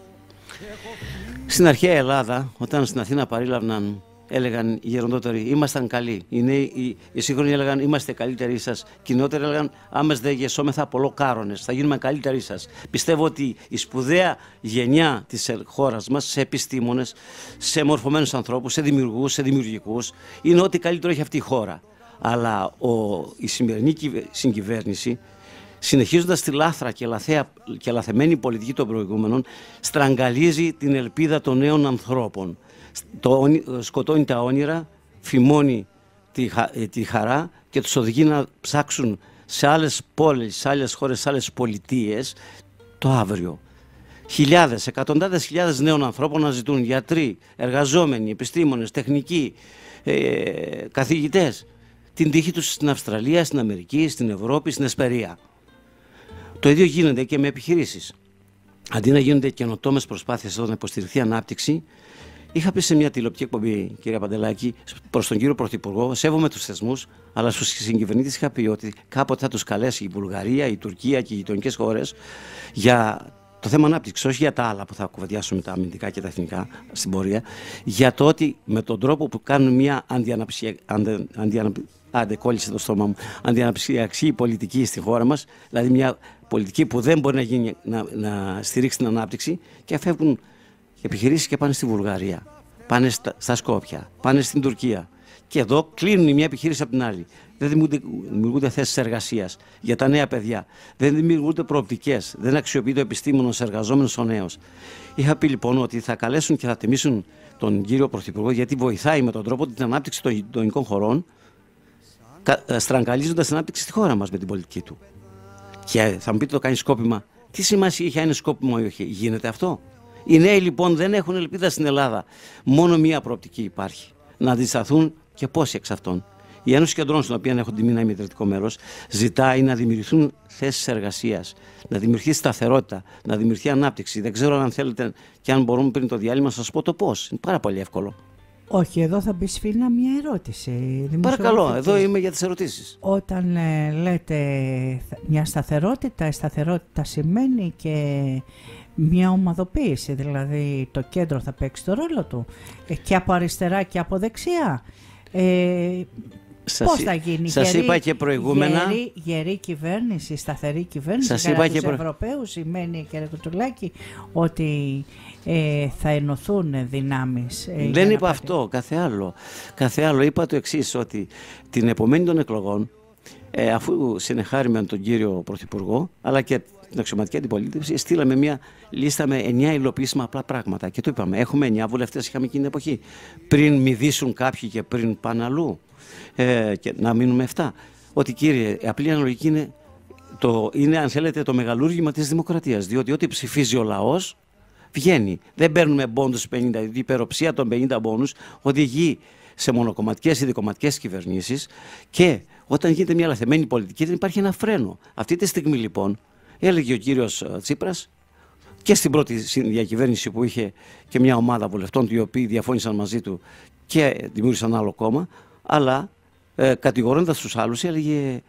Στην αρχαία Ελλάδα, όταν στην Αθήνα παρήλαβναν, έλεγαν οι γεροντότεροι, ήμασταν καλοί. Οι νέοι, οι, οι σύγχρονοι έλεγαν, είμαστε καλύτεροι σας. Και οι νεότεροι έλεγαν, άμες δε γεσόμεθα πολλοκάρονες, θα γίνουμε καλύτεροι σας. Πιστεύω ότι η σπουδαία γενιά της χώρας μας, σε επιστήμονες, σε μορφωμένους ανθρώπους, σε δημιουργούς, σε δημιουργικούς, είναι ό,τι καλύτερο έχει αυτή η χώρα. Αλλά ο, η σημερινή συγκυβέρνηση, συνεχίζοντας τη λάθρα και, λαθέα, και λαθεμένη πολιτική των προηγούμενων, στραγγαλίζει την ελπίδα των νέων ανθρώπων. Το, σκοτώνει τα όνειρα, φημώνει τη, τη χαρά και τους οδηγεί να ψάξουν σε άλλες πόλεις, σε άλλες χώρες, σε άλλες πολιτείες το αύριο. Χιλιάδες, εκατοντάδες χιλιάδες νέων ανθρώπων να ζητούν, γιατροί, εργαζόμενοι, επιστήμονες, τεχνικοί, ε, καθηγητές, την τύχη τους στην Αυστραλία, στην Αμερική, στην Ευρώπη, στην Εσπερία. Το ίδιο γίνεται και με επιχειρήσεις. Αντί να γίνονται καινοτόμες προσπάθειες εδώ να υποστηριχθεί ανάπτυξη, είχα πει σε μια τηλεοπτική εκπομπή, κυρία Παντελάκη, προς τον κύριο Πρωθυπουργό, σέβομαι τους θεσμούς, αλλά στους συγκυβερνήτες είχα πει ότι κάποτε θα τους καλέσει η Βουλγαρία, η Τουρκία και οι γειτονικές χώρες για το θέμα ανάπτυξης, όχι για τα άλλα που θα κουβεντιάσουμε, τα αμυντικά και τα εθνικά στην πορεία, για το ότι με τον τρόπο που κάνουν μια αντιαναψιακή πολιτική στη χώρα μας, δηλαδή μια πολιτική που δεν μπορεί να, γίνει, να, να στηρίξει την ανάπτυξη, και φεύγουν επιχειρήσεις και πάνε στη Βουλγαρία, πάνε στα, στα Σκόπια, πάνε στην Τουρκία. Και εδώ κλείνουν μια επιχείρηση από την άλλη. Δεν δημιουργούνται, δημιουργούνται θέσεις εργασίας για τα νέα παιδιά. Δεν δημιουργούνται προοπτικές. Δεν αξιοποιείται ο επιστήμονος εργαζόμενος ο νέος. Είχα πει λοιπόν ότι θα καλέσουν και θα τιμήσουν τον κύριο Πρωθυπουργό, γιατί βοηθάει με τον τρόπο την ανάπτυξη των γειτονικών χωρών, στραγγαλίζοντας την ανάπτυξη στη χώρα μας με την πολιτική του. Και θα μου πείτε, το κάνει σκόπιμα. Τι σημασία έχει αν είναι σκόπιμο ή όχι? Γίνεται αυτό? Οι νέοι λοιπόν δεν έχουν ελπίδα στην Ελλάδα. Μόνο μία προοπτική υπάρχει. Να αντισταθούν και πόσοι εξ αυτών. Η Ένωση Κεντρών, στην οποία έχω τιμή να είμαι ιδρυτικό μέρος, ζητάει να δημιουργηθούν θέσεις εργασίας, να δημιουργηθεί σταθερότητα, να δημιουργηθεί ανάπτυξη. Δεν ξέρω αν θέλετε και αν μπορούμε πριν το διάλειμμα να σας πω το πώς. Είναι πάρα πολύ εύκολο. Όχι, εδώ θα μπει σφίνα μια ερώτηση. Παρακαλώ, εδώ είμαι για τις ερωτήσεις. Όταν ε, λέτε μια σταθερότητα, η σταθερότητα σημαίνει και μια ομαδοποίηση, δηλαδή το κέντρο θα παίξει το ρόλο του ε, και από αριστερά και από δεξιά. Ε, Σας, πώς θα γίνει? σας γερή, είπα και προηγούμενα. Γερή, γερή κυβέρνηση, σταθερή κυβέρνηση. Σας για είπα τους και προ... Ευρωπαίους σημαίνει, κύριε Κοτολάκη, ότι ε, θα ενωθούν δυνάμεις. Ε, Δεν είπα αυτό, κάθε άλλο. Κάθε άλλο. Είπα το εξής, ότι την επομένη των εκλογών, ε, αφού συνεχάρημε τον κύριο Πρωθυπουργό, αλλά και την αξιωματική αντιπολίτευση, στείλαμε μια λίστα με εννιά υλοποιήσιμα απλά πράγματα. Και το είπαμε, έχουμε εννιά βουλευτές, είχαμε εκείνη την εποχή. Πριν μηδήσουν κάποιοι και πριν πάνε αλλού, ε, και να μείνουμε εφτά. Ότι κύριε, η απλή αναλογική είναι, το, είναι, αν θέλετε, το μεγαλούργημα της δημοκρατίας. Διότι ό,τι ψηφίζει ο λαός βγαίνει. Δεν παίρνουμε μπόντους πενήντα, η υπεροψία των πενήντα μπόνους οδηγεί σε μονοκομματικές ή δικομματικές κυβερνήσεις, και όταν γίνεται μια λαθεμένη πολιτική δεν υπάρχει ένα φρένο. Αυτή τη στιγμή λοιπόν, έλεγε ο κύριος Τσίπρας, και στην πρώτη διακυβέρνηση που είχε και μια ομάδα βουλευτών, οι οποίοι διαφώνησαν μαζί του και δημιούργησαν άλλο κόμμα, αλλά ε, κατηγορώντας τους άλλους έλεγε,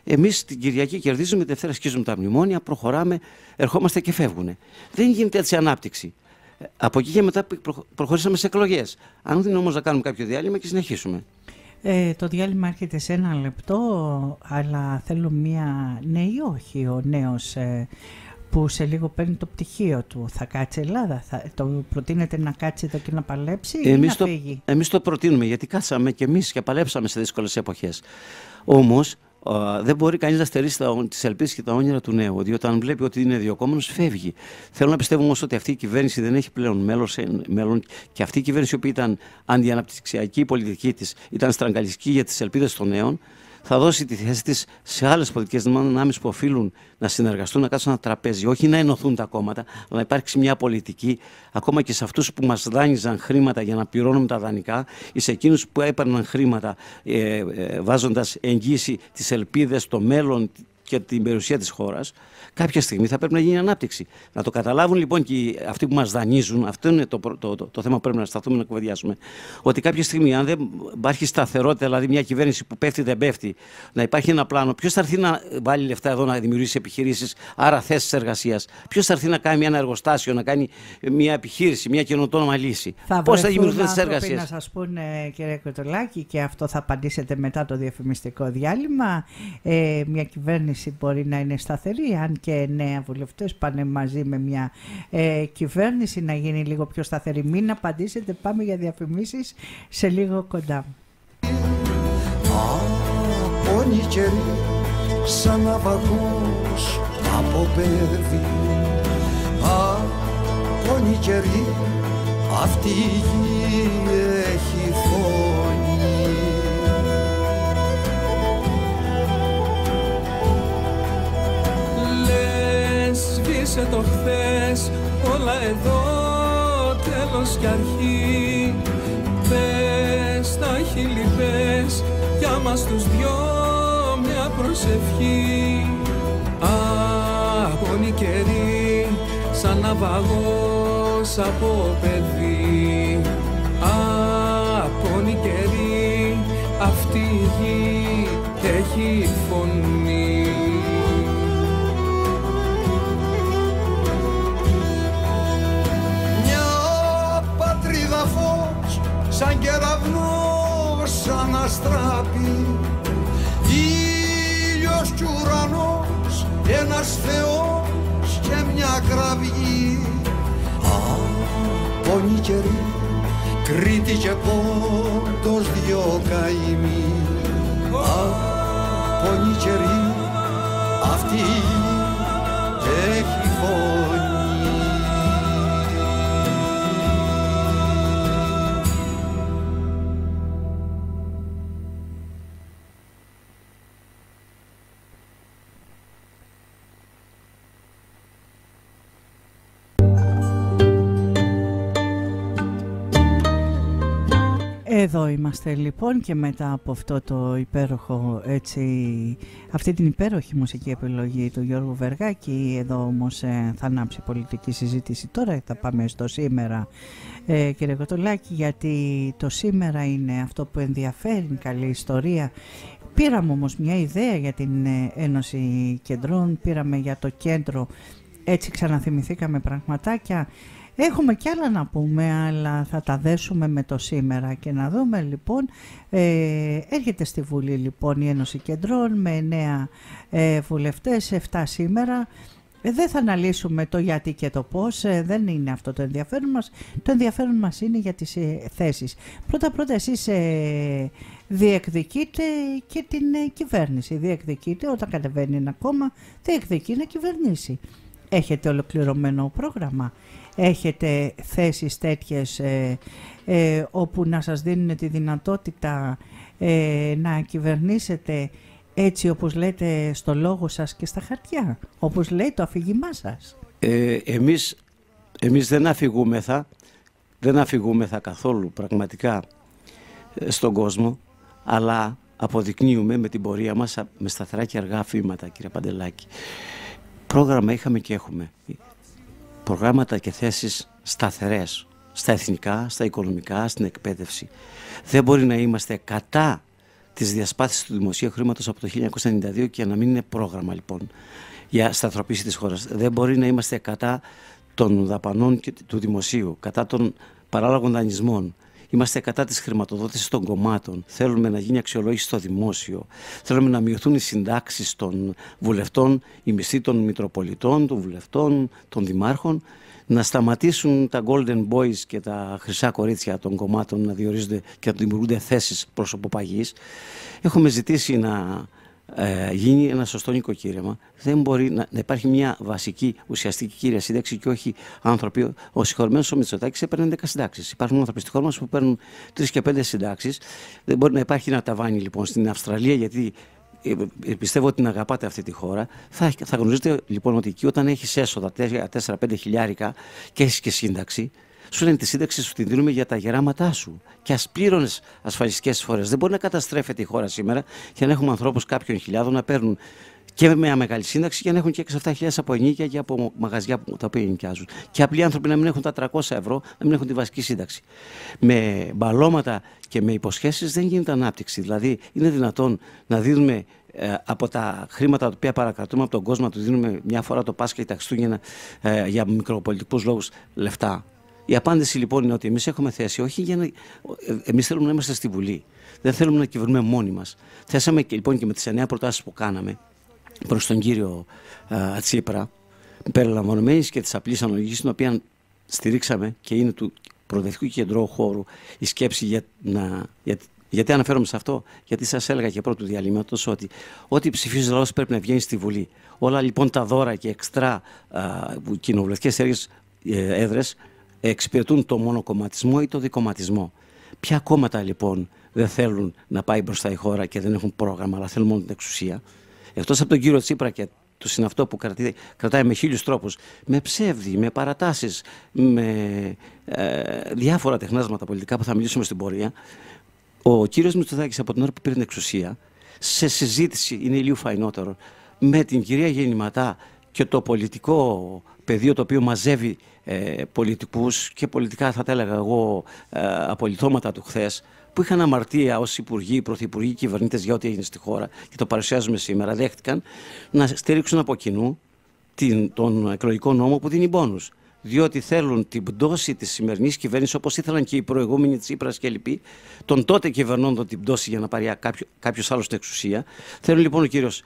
Εμείς την Κυριακή κερδίζουμε, τη Δευτέρα σκίζουμε τα μνημόνια, προχωράμε, ερχόμαστε και φεύγουν. Δεν γίνεται έτσι ανάπτυξη. Από εκεί και μετά προχωρήσαμε σε εκλογές. Αν δεν όμως να κάνουμε κάποιο διάλειμμα και συνεχίσουμε. Ε, το διάλειμμα έρχεται σε ένα λεπτό, αλλά θέλω μία ναι ή όχι ο νέος ε, που σε λίγο παίρνει το πτυχίο του. Θα κάτσει Ελλάδα, θα, το προτείνετε να κάτσει εδώ και να παλέψει εμείς ή να φύγει? Το, εμείς το προτείνουμε, γιατί κάτσαμε και εμείς και παλέψαμε σε δύσκολες εποχές. Όμως Uh, δεν μπορεί κανείς να στερήσει τις ελπίδες και τα όνειρα του νέου, διότι όταν βλέπει ότι είναι διοκόμενος φεύγει. Θέλω να πιστεύω όμως ότι αυτή η κυβέρνηση δεν έχει πλέον μέλλον και αυτή η κυβέρνηση που ήταν αντιαναπτυξιακή, η πολιτική της ήταν στραγγαλιστική για τις ελπίδες των νέων, θα δώσει τη θέση της σε άλλες πολιτικές δυνάμεις που οφείλουν να συνεργαστούν, να κάτσουν ένα τραπέζι, όχι να ενωθούν τα κόμματα, αλλά να υπάρξει μια πολιτική, ακόμα και σε αυτούς που μας δάνειζαν χρήματα για να πληρώνουμε τα δανεικά, ή σε εκείνους που έπαιρναν χρήματα ε, ε, βάζοντας εγγύηση τις ελπίδες, το μέλλον και την περιουσία της χώρας. Κάποια στιγμή θα πρέπει να γίνει ανάπτυξη. Να το καταλάβουν λοιπόν και αυτοί που μας δανείζουν, αυτό είναι το, το, το, το θέμα που πρέπει να σταθούμε να κουβεντιάσουμε. Ότι κάποια στιγμή, αν δεν υπάρχει σταθερότητα, δηλαδή μια κυβέρνηση που πέφτει δεν πέφτει, να υπάρχει ένα πλάνο, ποιος θα έρθει να βάλει λεφτά εδώ να δημιουργήσει επιχειρήσεις, άρα θέσεις εργασίας? Ποιος θα έρθει να κάνει ένα εργοστάσιο, να κάνει μια επιχείρηση, μια καινοτόμα λύση? Πώς θα δημιουργηθούν θέσεις εργασίας? Να σας πούνε, κύριε Κοτολάκη, και αυτό θα απαντήσετε μετά το διαφημιστικό διάλειμμα, ε, μια κυβέρνηση μπορεί να είναι σταθερή, αν και νέα βουλευτές πάνε μαζί με μια ε, κυβέρνηση να γίνει λίγο πιο σταθερή. Μην απαντήσετε, πάμε για διαφημίσεις σε λίγο κοντά. Από νικερή σαν ναυαγός από παιδί, από νικερή αυτή η γη έχει φωνή. Σβήσε το χθες, όλα εδώ τέλος κι αρχή. Πες τα χείλη, πες για μας τους δυο μια προσευχή. Από νικερή σαν ναυαγός από παιδί, από νικερή αυτή η γη έχει φωνή. Σαν κεραυνός αναστράπει, ήλιος κι ουρανός, ένας Θεός και μια κραυγή. Από νικερή, Κρήτη και Πόντος δυο καημοί. Από νικερή, αυτή έχει φωνή. Εδώ είμαστε λοιπόν και μετά από αυτό το υπέροχο, έτσι, αυτή την υπέροχη μουσική επιλογή του Γιώργου Βεργάκη. Εδώ όμως ε, θα ανάψει πολιτική συζήτηση τώρα, θα πάμε στο σήμερα, ε, κύριε Κοτολάκη, γιατί το σήμερα είναι αυτό που ενδιαφέρει, καλή ιστορία. Πήραμε όμως μια ιδέα για την ε, Ένωση Κεντρών, πήραμε για το κέντρο, έτσι ξαναθυμηθήκαμε πραγματάκια. Έχουμε κι άλλα να πούμε, αλλά θα τα δέσουμε με το σήμερα και να δούμε λοιπόν. Ε, έρχεται στη Βουλή λοιπόν η Ένωση Κεντρών με εννέα ε, βουλευτές, επτά σήμερα. Ε, δεν θα αναλύσουμε το γιατί και το πώς, ε, δεν είναι αυτό το ενδιαφέρον μας. Το ενδιαφέρον μας είναι για τις ε, θέσεις. Πρώτα-πρώτα εσείς ε, διεκδικείτε και την ε, κυβέρνηση. Διεκδικείτε όταν κατεβαίνει ένα κόμμα, διεκδικεί να κυβερνήσει. Έχετε ολοκληρωμένο πρόγραμμα. Έχετε θέσεις τέτοιες ε, ε, όπου να σας δίνουν τη δυνατότητα ε, να κυβερνήσετε έτσι όπως λέτε στο λόγο σας και στα χαρτιά, όπως λέει το αφήγημά σας? Ε, εμείς, εμείς δεν αφηγούμεθα, δεν αφηγούμεθα καθόλου πραγματικά στον κόσμο, αλλά αποδεικνύουμε με την πορεία μας με σταθερά και αργά βήματα, κύριε Παντελάκη. Πρόγραμμα είχαμε και έχουμε. Προγράμματα και θέσεις σταθερές στα εθνικά, στα οικονομικά, στην εκπαίδευση. Δεν μπορεί να είμαστε κατά της διασπάθησης του δημοσίου χρήματος από το χίλια εννιακόσια ενενήντα δύο και να μην είναι πρόγραμμα λοιπόν για σταθεροποίηση της χώρας. Δεν μπορεί να είμαστε κατά των δαπανών του δημοσίου, κατά των παράλογων δανεισμών. Είμαστε κατά της χρηματοδότησης των κομμάτων. Θέλουμε να γίνει αξιολόγηση στο δημόσιο. Θέλουμε να μειωθούν οι συντάξεις των βουλευτών, οι μισθοί των μητροπολιτών, των βουλευτών, των δημάρχων. Να σταματήσουν τα golden boys και τα χρυσά κορίτσια των κομμάτων να διορίζονται και να δημιουργούνται θέσεις προσωποπαγής. Έχουμε ζητήσει να ε, γίνει ένα σωστό νοικοκύρεμα. Δεν μπορεί να, να υπάρχει μια βασική ουσιαστική κύρια σύνταξη και όχι άνθρωποι. Ο συγχωρημένος ο Μητσοτάκης έπαιρνε δέκα συντάξεις. Υπάρχουν άνθρωποι στη χώρα μας που παίρνουν τρεις και πέντε συντάξεις. Δεν μπορεί να υπάρχει ένα ταβάνι λοιπόν στην Αυστραλία, γιατί πιστεύω ότι την αγαπάτε αυτή τη χώρα. Θα, θα γνωρίζετε λοιπόν ότι εκεί όταν έχεις έσοδα τέσσερα πέντε χιλιάρικα και έχεις και σύνταξη, σου λένε τη σύνταξη σου την δίνουμε για τα γεράματά σου. Και ας πλήρωνες ασφαλιστικές εισφορές. Δεν μπορεί να καταστρέφεται η χώρα σήμερα για να έχουμε ανθρώπους κάποιων χιλιάδων να παίρνουν και με μια μεγάλη σύνταξη για να έχουν και έξι επτά χιλιάδες από ενίκια και από μαγαζιά τα οποία ενοικιάζουν. Και απλοί άνθρωποι να μην έχουν τα τριακόσια ευρώ, να μην έχουν τη βασική σύνταξη. Με μπαλώματα και με υποσχέσεις δεν γίνεται ανάπτυξη. Δηλαδή, είναι δυνατόν να δίνουμε ε, από τα χρήματα τα οποία παρακρατούμε από τον κόσμο, να του δίνουμε μια φορά το Πάσχα ή τα Χριστούγεννα ε, για μικροπολιτικούς λόγους λεφτά. Η απάντηση λοιπόν είναι ότι εμείς έχουμε θέση, όχι για να. Εμείς θέλουμε να είμαστε στη Βουλή. Δεν θέλουμε να κυβερνούμε μόνοι μας. Θέσαμε και, λοιπόν και με τις εννέα προτάσεις που κάναμε προς τον κύριο α, Τσίπρα, περιλαμβανομένης και της απλής αναλογικής, την οποία στηρίξαμε και είναι του Προοδευτικού Κεντρού Χώρου η σκέψη για να. Για, γιατί αναφέρομαι σε αυτό, γιατί σας έλεγα και πρώτου διαλύματος ότι ό,τι ψηφίζει ο λαός πρέπει να βγαίνει στη Βουλή. Όλα λοιπόν τα δώρα και εξτρά κοινοβουλευτικές έδρες εξυπηρετούν το μονοκομματισμό ή το δικομματισμό. Ποια κόμματα λοιπόν δεν θέλουν να πάει μπροστά η χώρα και δεν έχουν πρόγραμμα, αλλά θέλουν μόνο την εξουσία? Εκτός από τον κύριο Τσίπρα και του συναυτό που κρατάει, κρατάει με χίλιους τρόπους, με ψεύδι, με παρατάσεις, με ε, διάφορα τεχνάσματα πολιτικά που θα μιλήσουμε στην πορεία, ο κύριος Μητσοτάκης από την ώρα που πήρε την εξουσία, σε συζήτηση, είναι ηλίου φαϊνότερο, με την κυρία Γεννηματά και το πολιτικό πεδίο το οποίο μαζεύει ε, πολιτικούς και πολιτικά θα τα έλεγα εγώ ε, απολυθώματα του χθες, που είχαν αμαρτία ως υπουργοί, πρωθυπουργοί, κυβερνήτες για ό,τι έγινε στη χώρα και το παρουσιάζουμε σήμερα, δέχτηκαν να στηρίξουν από κοινού την, τον εκλογικό νόμο που δίνει μπόνους. Διότι θέλουν την πτώση της σημερινής κυβέρνησης, όπως ήθελαν και οι προηγούμενοι Τσίπρας και λοιποί, τον τότε κυβερνώντων την πτώση για να πάρει κάποιο, κάποιος άλλος στην εξουσία. Θέλουν λοιπόν ο κύριος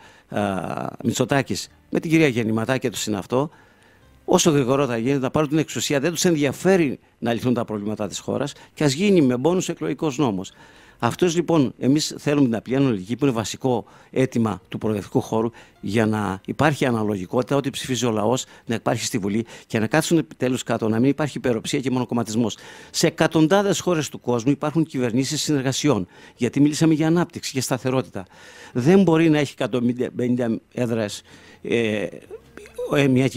Μητσοτάκης με την κυρία Γεννηματά και το συναυτό, όσο γρηγορότερα γίνεται, να πάρουν την εξουσία. Δεν τους ενδιαφέρει να λυθούν τα προβλήματα της χώρας και ας γίνει με μπόνους εκλογικός νόμος. Αυτός λοιπόν, εμείς θέλουμε την απλή αναλογική που είναι βασικό αίτημα του προοδευτικού χώρου για να υπάρχει αναλογικότητα, ότι ψηφίζει ο λαός, να υπάρχει στη Βουλή και να κάτσουν επιτέλους κάτω, να μην υπάρχει υπεροψία και μονοκομματισμός. Σε εκατοντάδες χώρες του κόσμου υπάρχουν κυβερνήσεις συνεργασιών, γιατί μιλήσαμε για ανάπτυξη και σταθερότητα. Δεν μπορεί να έχει εκατόν πενήντα έδρες ε, ε, μια,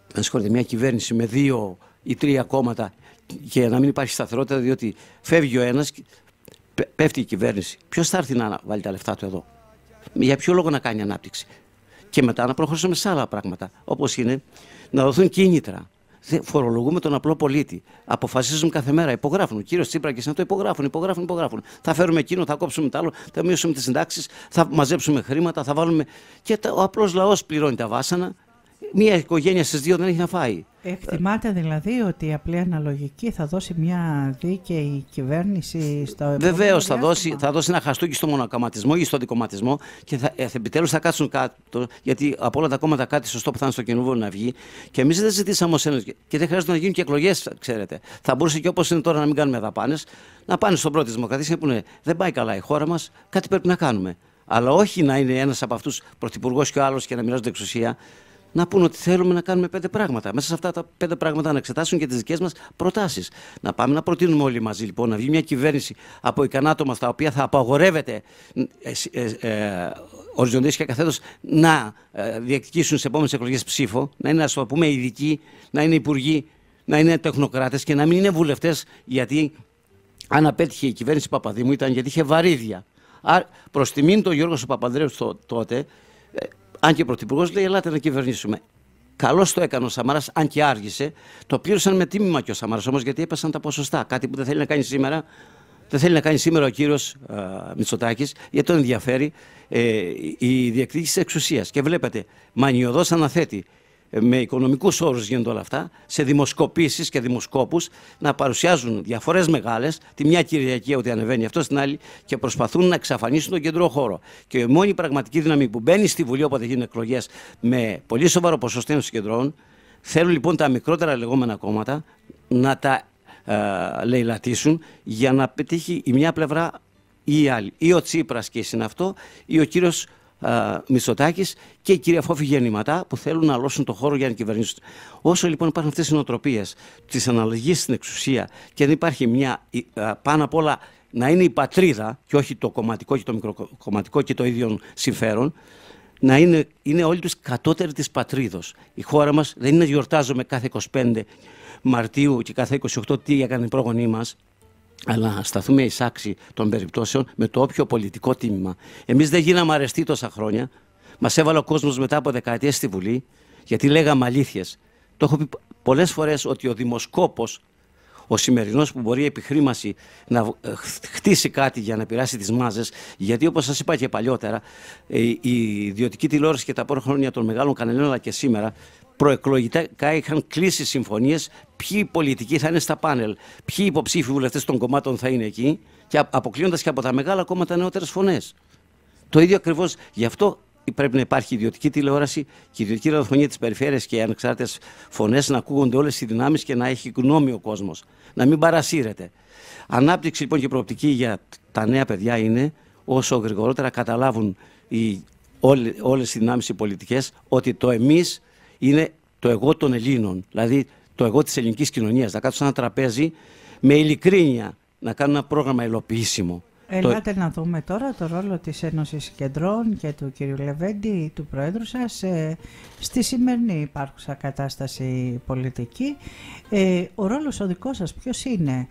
μια κυβέρνηση με δύο ή τρία κόμματα και να μην υπάρχει σταθερότητα, διότι φεύγει ο ένας. Πέφτει η κυβέρνηση. Ποιος θα έρθει να βάλει τα λεφτά του εδώ? Για ποιο λόγο να κάνει ανάπτυξη? Και μετά να προχωρήσουμε σε άλλα πράγματα, όπως είναι να δοθούν κίνητρα. Φορολογούμε τον απλό πολίτη. Αποφασίζουν κάθε μέρα, υπογράφουν. Ο κύριος Τσίπρα και το υπογράφουν, υπογράφουν, υπογράφουν. Θα φέρουμε εκείνο, θα κόψουμε το άλλο, θα μειώσουμε τις συντάξεις, θα μαζέψουμε χρήματα, θα βάλουμε. Και ο απλός λαός πληρώνει τα βάσανα. Μία οικογένεια στις δύο δεν έχει να φάει. Εκτιμάτε δηλαδή ότι η απλή αναλογική θα δώσει μια δίκαιη κυβέρνηση στο επόμενο? Βεβαίως θα δώσει, θα δώσει ένα χαστούκι στο μονοκομματισμό ή στο δικομματισμό και θα, ε, επιτέλους θα κάτσουν κάτω, γιατί από όλα τα κόμματα κάτι σωστό που θα είναι στο κοινοβούλιο να βγει. Και εμείς δεν ζητήσαμε ως ένας, και δεν χρειάζεται να γίνουν και εκλογές, ξέρετε. Θα μπορούσε και όπως είναι τώρα να μην κάνουμε δαπάνες, να πάνε στον πρώτο της Δημοκρατίας και να πούνε δεν πάει καλά η χώρα μας, κάτι πρέπει να κάνουμε. Αλλά όχι να είναι ένας από αυτούς πρωθυπουργός και ο άλλος και να μοιράζονται εξουσία. Να πούν ότι θέλουμε να κάνουμε πέντε πράγματα. Μέσα σε αυτά τα πέντε πράγματα να εξετάσουν και τις δικές μας προτάσεις. Να πάμε να προτείνουμε όλοι μαζί λοιπόν να βγει μια κυβέρνηση από ικανά άτομα στα οποία θα απαγορεύεται ε, ε, ε, οριζοντίες και καθέτως να ε, διεκδικήσουν σε επόμενες εκλογές ψήφο, να είναι, ας το πούμε, ειδικοί, να είναι υπουργοί, να είναι τεχνοκράτες και να μην είναι βουλευτές, γιατί αν απέτυχε η κυβέρνηση Παπαδήμου ήταν γιατί είχε βαρύδια. Προς τιμήν του Γιώργου Παπανδρέου τότε. Ε, Αν και ο πρωθυπουργός λέει: ελάτε να κυβερνήσουμε. Καλώς το έκανε ο Σαμαράς, αν και άργησε. Το πλήρωσαν με τίμημα και ο Σαμαράς όμως, γιατί έπεσαν τα ποσοστά. Κάτι που δεν θέλει να κάνει σήμερα. δεν θέλει να κάνει σήμερα ο κύριος Μητσοτάκης, γιατί τον ενδιαφέρει ε, η διεκδίκηση της εξουσίας. Και βλέπετε, μανιωδώς αναθέτει, με οικονομικούς όρους γίνονται όλα αυτά, σε δημοσκοπήσεις και δημοσκόπους να παρουσιάζουν διαφορές μεγάλες, τη μια Κυριακή ότι ανεβαίνει αυτό, στην άλλη, και προσπαθούν να εξαφανίσουν τον κεντρικό χώρο. Και η μόνη πραγματική δύναμη που μπαίνει στη Βουλή όποτε γίνουν εκλογές με πολύ σοβαρό ποσοστό των συγκεντρών, θέλουν λοιπόν τα μικρότερα λεγόμενα κόμματα να τα ε, λαιλατίσουν για να πετύχει η μια πλευρά ή η άλλη. Ή ο Τσίπρας και η Συναυτό, ή ο κύριος Μητσοτάκης και η κυρία Φόφη Γεννηματά, που θέλουν να αλώσουν το χώρο για να κυβερνήσουν. Όσο λοιπόν υπάρχουν αυτές οι νοοτροπίες της αναλογής στην εξουσία και δεν υπάρχει μια, πάνω απ' όλα να είναι η πατρίδα και όχι το κομματικό και το μικροκομματικό και το ίδιο συμφέρον, να είναι, είναι όλοι τους κατώτεροι της πατρίδος. Η χώρα μας δεν είναι γιορτάζουμε κάθε είκοσι πέντε Μαρτίου και κάθε είκοσι οκτώ τι έκανε οι πρόγονοί μας, αλλά να σταθούμε εις άξι των περιπτώσεων με το όποιο πολιτικό τίμημα. Εμείς δεν γίναμε αρεστοί τόσα χρόνια. Μας έβαλε ο κόσμος μετά από δεκαετίες στη Βουλή, γιατί λέγαμε αλήθειες. Το έχω πει πολλές φορές ότι ο δημοσκόπος, ο σημερινός που μπορεί η επιχρήμαση να χτίσει κάτι για να πειράσει τις μάζες, γιατί όπως σας είπα και παλιότερα, η ιδιωτική τηλεόραση και τα πρώτα χρόνια των μεγάλων καναλιών, αλλά και σήμερα, προεκλογικά είχαν κλείσει συμφωνίες ποιοι πολιτικοί θα είναι στα πάνελ, ποιοι υποψήφοι βουλευτές των κομμάτων θα είναι εκεί, και αποκλείοντας και από τα μεγάλα κόμματα νεότερες φωνές. Το ίδιο ακριβώς, γι' αυτό πρέπει να υπάρχει ιδιωτική τηλεόραση και ιδιωτική ραδιοφωνία της περιφέρειας και οι ανεξάρτητες φωνές, να ακούγονται όλες οι δυνάμεις και να έχει γνώμη ο κόσμος, να μην παρασύρεται. Ανάπτυξη λοιπόν και προοπτική για τα νέα παιδιά είναι όσο γρηγορότερα καταλάβουν οι, όλες, όλες οι δυνάμεις οι πολιτικές ότι το εμείς είναι το εγώ των Ελλήνων, δηλαδή το εγώ της ελληνικής κοινωνίας, να κάτσουν σε ένα τραπέζι με ειλικρίνεια, να κάνουν ένα πρόγραμμα υλοποιήσιμο. Ελάτε το... να δούμε τώρα το ρόλο της Ένωσης Κεντρών και του κ. Λεβέντη, του Προέδρου σας, ε, στη σημερινή υπάρχουσα κατάσταση πολιτική. Ε, ο ρόλος ο δικός σας ποιος είναι?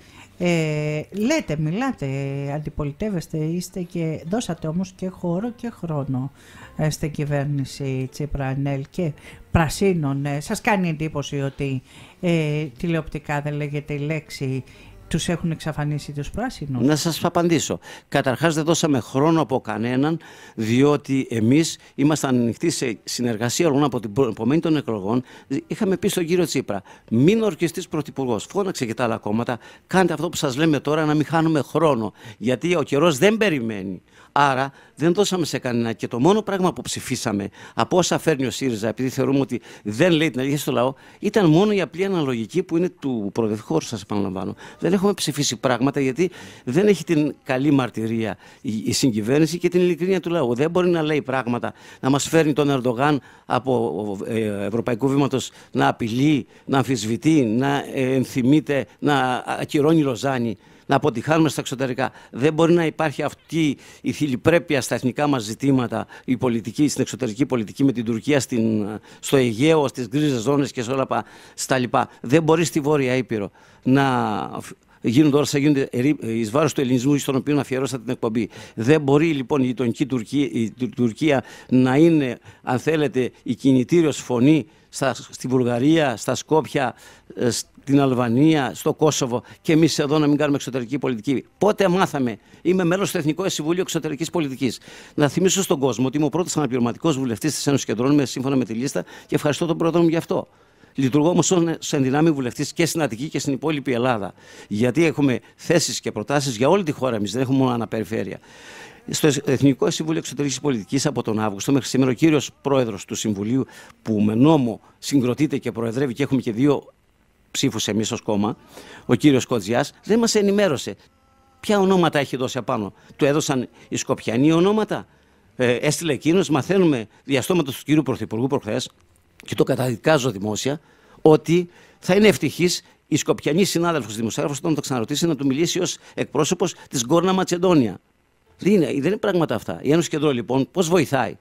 Ε, λέτε, μιλάτε, αντιπολιτεύεστε, είστε και δώσατε όμως και χώρο και χρόνο ε, στην κυβέρνηση Τσίπρα-Ανέλ και Πρασίνων. Ε, σας κάνει εντύπωση ότι ε, τηλεοπτικά δεν λέγεται η λέξη τους έχουν εξαφανίσει τους πράσινους? Να σας απαντήσω. Καταρχάς δεν δώσαμε χρόνο από κανέναν, διότι εμείς ήμασταν ανοιχτοί σε συνεργασία όλων από την επομένη των εκλογών. Είχαμε πει στον κύριο Τσίπρα, μην ορκιστείς πρωθυπουργός, φώναξε και τα άλλα κόμματα, κάντε αυτό που σας λέμε τώρα, να μην χάνουμε χρόνο, γιατί ο καιρός δεν περιμένει. Άρα δεν δώσαμε σε κανένα, και το μόνο πράγμα που ψηφίσαμε από όσα φέρνει ο ΣΥΡΙΖΑ, επειδή θεωρούμε ότι δεν λέει την αλήθεια στο λαό, ήταν μόνο η απλή αναλογική που είναι του προοδευτικού χώρου, σας επαναλαμβάνω. Δεν έχουμε ψηφίσει πράγματα γιατί δεν έχει την καλή μαρτυρία η, η συγκυβέρνηση και την ειλικρίνεια του λαού. Δεν μπορεί να λέει πράγματα, να μας φέρνει τον Ερντογάν από ε, Ευρωπαϊκού Βήματος να απειλεί, να αμφισβητεί, να ε, ενθυμείται, να ακυρώνει Λοζάνη, να αποτυχάνουμε στα εξωτερικά. Δεν μπορεί να υπάρχει αυτή η θηλυπρέπεια στα εθνικά μας ζητήματα, η πολιτική, στην εξωτερική πολιτική με την Τουρκία, στην, στο Αιγαίο, στις γκρίζες ζώνες και σε όλα στα λοιπά. Δεν μπορεί στη Βόρεια Ήπειρο να γίνονται όλα, θα γίνονται εις βάρος του ελληνισμού, στον οποίο αφιερώσατε την εκπομπή. Δεν μπορεί λοιπόν η γειτονική Τουρκία, η Τουρκία να είναι, αν θέλετε, η κινητήριος φωνή στα, στη Βουλγαρία, στα Σκόπια, στην Αλβανία, στο Κόσοβο, και εμείς εδώ να μην κάνουμε εξωτερική πολιτική. Πότε μάθαμε? Είμαι μέλος του Εθνικού Συμβουλίου Εξωτερικής Πολιτικής. Να θυμίσω στον κόσμο ότι είμαι ο πρώτος αναπληρωματικός βουλευτής της Ένωσης Κεντρών, σύμφωνα με τη λίστα, και ευχαριστώ τον πρόεδρο μου γι' αυτό. Λειτουργώ όμως ως ενδυνάμει βουλευτής και στην Αττική και στην υπόλοιπη Ελλάδα. Γιατί έχουμε θέσεις και προτάσεις για όλη τη χώρα, εμείς δεν έχουμε μόνο αναπεριφέρεια. Στο Εθνικό Συμβούλιο Εξωτερικής Πολιτικής από τον Αύγουστο μέχρι σήμερα, ο κύριος πρόεδρος του Συμβουλίου, που με νόμο συγκροτείται και προεδρεύει, και έχουμε και δύο ψήφους εμείς ως κόμμα, ο κύριος Κοτζιάς, δεν μας ενημέρωσε ποια ονόματα έχει δώσει απάνω. Του έδωσαν οι Σκοπιανοί ονόματα, ε, έστειλε εκείνος. Μαθαίνουμε διαστόματος του κύριου Πρωθυπουργού προχθές, και το καταδικάζω δημόσια, ότι θα είναι ευτυχής η Σκοπιανή συνάδελφος δημοσιογράφος, όταν το ξαναρωτήσει, να του μιλήσει ως εκπρόσωπος της Γκόρνα Ματσεντόνια. Δεν είναι, δεν είναι πράγματα αυτά. Η Ένωση Κεντρών λοιπόν πώς βοηθάει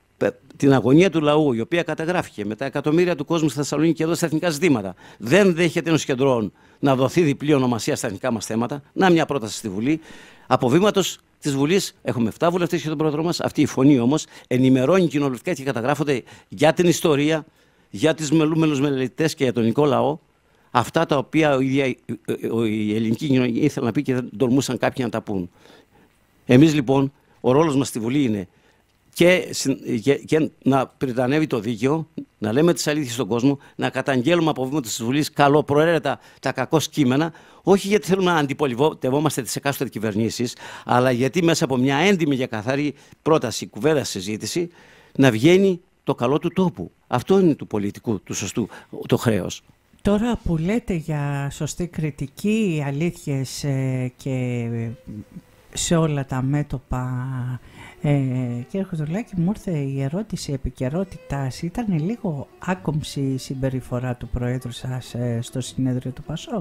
την αγωνία του λαού, η οποία καταγράφηκε με τα εκατομμύρια του κόσμου στη Θεσσαλονίκη και εδώ στα εθνικά ζητήματα? Δεν δέχεται η Ένωση Κεντρών να δοθεί διπλή ονομασία στα εθνικά μας θέματα. Να μια πρόταση στη Βουλή. Από βήματος της Βουλής έχουμε επτά βουλευτές και τον πρόεδρο μας. Αυτή η φωνή όμως ενημερώνει κοινοβουλευτικά και καταγράφονται για την ιστορία, για τις μελούμενους μελετητές και για τον ελληνικό λαό. αυτά τα οποία η, ίδια, η ελληνική κοινωνία ήθελε να πει και δεν τολμούσαν κάποιοι να τα πούν. Εμείς λοιπόν, ο ρόλος μας στη Βουλή είναι και, και, και να πριτανεύει το δίκαιο, να λέμε τις αλήθειες στον κόσμο, να καταγγέλουμε από βήματα της Βουλής καλοπροαίρετα τα κακό κείμενα, όχι γιατί θέλουμε να αντιπολιτευόμαστε τις εκάστοτε κυβερνήσεις, αλλά γιατί μέσα από μια έντιμη και καθαρή πρόταση, κουβέντα, συζήτηση, να βγαίνει το καλό του τόπου. Αυτό είναι του πολιτικού, του σωστού, το χρέος. Τώρα που λέτε για σωστή κριτική, αλήθειες ε, και σε όλα τα μέτωπα, ε, κύριε Χωζολάκη, μου ήρθε η ερώτηση επικαιρότητας. Ήταν λίγο άκομψη η συμπεριφορά του Προέδρου σας ε, στο συνέδριο του Πασόκ?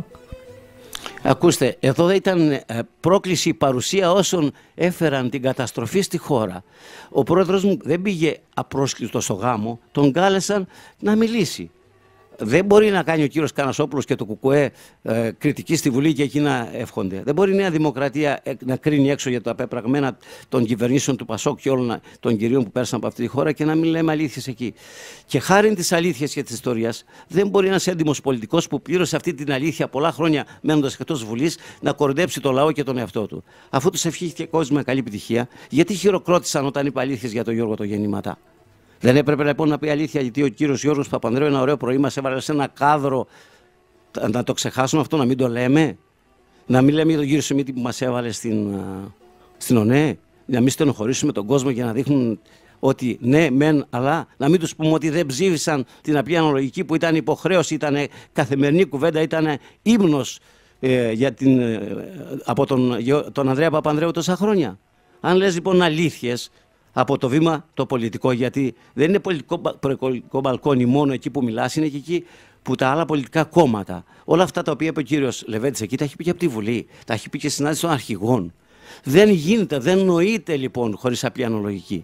Ακούστε, εδώ ήταν ε, πρόκληση η παρουσία όσων έφεραν την καταστροφή στη χώρα. Ο πρόεδρος μου δεν πήγε απρόσκλητο στο γάμο, τον κάλεσαν να μιλήσει. Δεν μπορεί να κάνει ο κύριος Κανασόπουλος και το ΚΚΕ ε, κριτική στη Βουλή και εκεί να εύχονται. Δεν μπορεί η Νέα Δημοκρατία ε, να κρίνει έξω για τα πεπραγμένα των κυβερνήσεων του Πασόκ και όλων των κυρίων που πέρασαν από αυτή τη χώρα και να μην λέμε αλήθειες εκεί. Και χάρη της αλήθειας και της ιστορίας, δεν μπορεί ένας έντιμος πολιτικός που πλήρωσε αυτή την αλήθεια πολλά χρόνια μένοντας εκτός Βουλής να κορυδέψει το λαό και τον εαυτό του. Αφού τους ευχήθηκε κόσμο με καλή επιτυχία, γιατί χειροκρότησαν όταν είπε αλήθειες για τον Γιώργο το Γεννηματά? Δεν έπρεπε λοιπόν να πει αλήθεια, γιατί ο κύριος Γιώργος Παπανδρέου ένα ωραίο πρωί μας έβαλε σε ένα κάδρο, να το ξεχάσουμε αυτό, να μην το λέμε? Να μην λέμε για τον κύριο Σιμίτη που μας έβαλε στην, στην ΟΝΕ? Να μην στενοχωρήσουμε τον κόσμο για να δείχνουν ότι ναι, μεν, αλλά να μην τους πούμε ότι δεν ψήφισαν την απλή αναλογική που ήταν υποχρέωση, ήταν καθημερινή κουβέντα, ήταν ύμνος ε, για την, ε, από τον, τον Ανδρέα Παπανδρέου τόσα χρόνια. Αν λες λοιπόν αλήθειες από το βήμα το πολιτικό, γιατί δεν είναι πολιτικό προεκλογικό μπαλκόνι μόνο εκεί που μιλάς, είναι και εκεί που τα άλλα πολιτικά κόμματα, όλα αυτά τα οποία είπε ο κύριος Λεβέντης εκεί, τα έχει πει και από τη Βουλή, τα έχει πει και συνάντηση των αρχηγών. Δεν γίνεται, δεν νοείται λοιπόν χωρίς απλή αναλογική.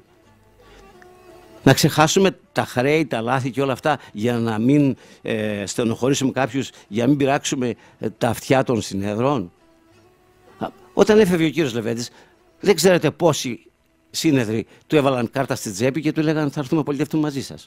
Να ξεχάσουμε τα χρέη, τα λάθη και όλα αυτά για να μην ε, στενοχωρήσουμε κάποιους, για να μην πειράξουμε ε, τα αυτιά των συνέδρων. Όταν έφευγε ο κύριος Λεβέντης, δεν ξέρετε πόσοι σύνεδροι του έβαλαν κάρτα στη τσέπη και του έλεγαν θα έρθουμε να πολιτευτούμε μαζί σας.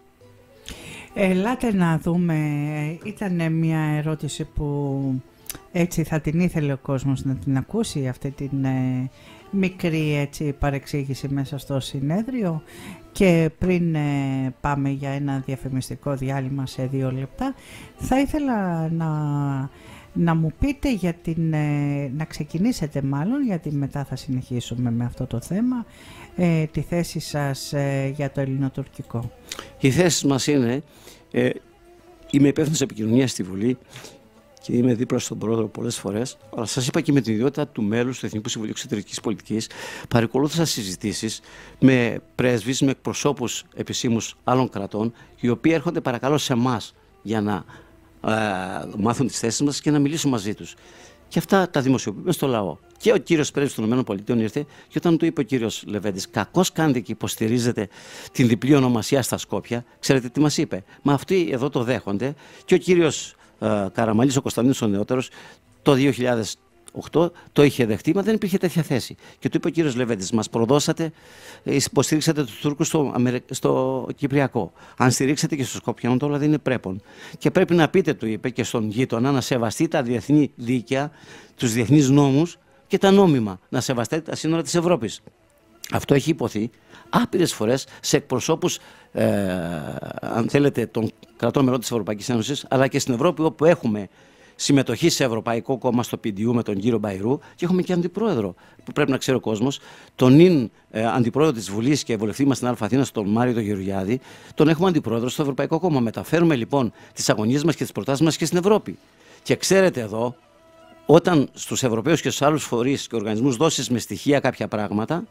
Ελάτε να δούμε, ήταν μια ερώτηση που έτσι θα την ήθελε ο κόσμος να την ακούσει, αυτή την ε, μικρή έτσι παρεξήγηση μέσα στο συνέδριο, και πριν ε, πάμε για ένα διαφημιστικό διάλειμμα σε δύο λεπτά, θα ήθελα να, να μου πείτε για την, ε, να ξεκινήσετε μάλλον, γιατί μετά θα συνεχίσουμε με αυτό το θέμα, ε, τη θέση σας ε, για το ελληνοτουρκικό. Η θέση μας είναι, ε, είμαι υπεύθυνος επικοινωνίας στη Βουλή και είμαι δίπλα στον πρόεδρο πολλές φορές, αλλά σας είπα και με την ιδιότητα του μέλους του Εθνικού Συμβουλίου Εξωτερικής Πολιτικής, παρακολούθησα συζητήσεις με πρέσβεις, με εκπροσώπους επισήμους άλλων κρατών, οι οποίοι έρχονται παρακαλώ σε εμάς για να ε, μάθουν τις θέσεις μας και να μιλήσουν μαζί τους. Και αυτά τα δημοσιοποιούμε στο λαό. Και ο κύριος πρέσβης των ΗΠΑ ήρθε και όταν του είπε ο κύριος Λεβέντης, κακώς κάνετε και υποστηρίζετε την διπλή ονομασία στα Σκόπια, ξέρετε τι μας είπε? Μα αυτοί εδώ το δέχονται. Και ο κύριος ε, Καραμαλής, ο Κωνσταντίνος ο νεότερος, το δύο χιλιάδες οκτώ το είχε δεχτεί, μα δεν υπήρχε τέτοια θέση. Και του είπε ο κύριος Λεβέντης, μας προδώσατε, υποστηρίξατε τους Τούρκους στο, στο Κυπριακό. Αν στηρίξατε και στο Σκόπια, όλα δεν είναι πρέπον. Και πρέπει να πείτε, του είπε, και στον γείτονα να σεβαστεί τα διεθνή δίκαια, τους διεθνείς νόμους και τα νόμιμα. Να σεβαστεί τα σύνορα της Ευρώπης. Αυτό έχει υποθεί άπειρες φορές σε εκπροσώπους, ε, αν θέλετε, των κρατών μελών της Ευρωπαϊκής Ένωσης, αλλά και στην Ευρώπη, όπου έχουμε συμμετοχή σε Ευρωπαϊκό Κόμμα στο πι ντι γιου με τον κύριο Μπαϊρού, και έχουμε και αντιπρόεδρο που πρέπει να ξέρει ο κόσμος, τον νυν ε, αντιπρόεδρο της Βουλής και βουλευτή μας στην Α' Αθήνας, τον Μάριο τον Γεωργιάδη, τον έχουμε αντιπρόεδρο στο Ευρωπαϊκό Κόμμα. Μεταφέρουμε λοιπόν τις αγωνίες μας και τις προτάσεις μας και στην Ευρώπη. Και ξέρετε εδώ, όταν στους Ευρωπαίους και στους άλλους φορείς και οργανισμούς δώσεις με στοιχεία κάποια πράγματα,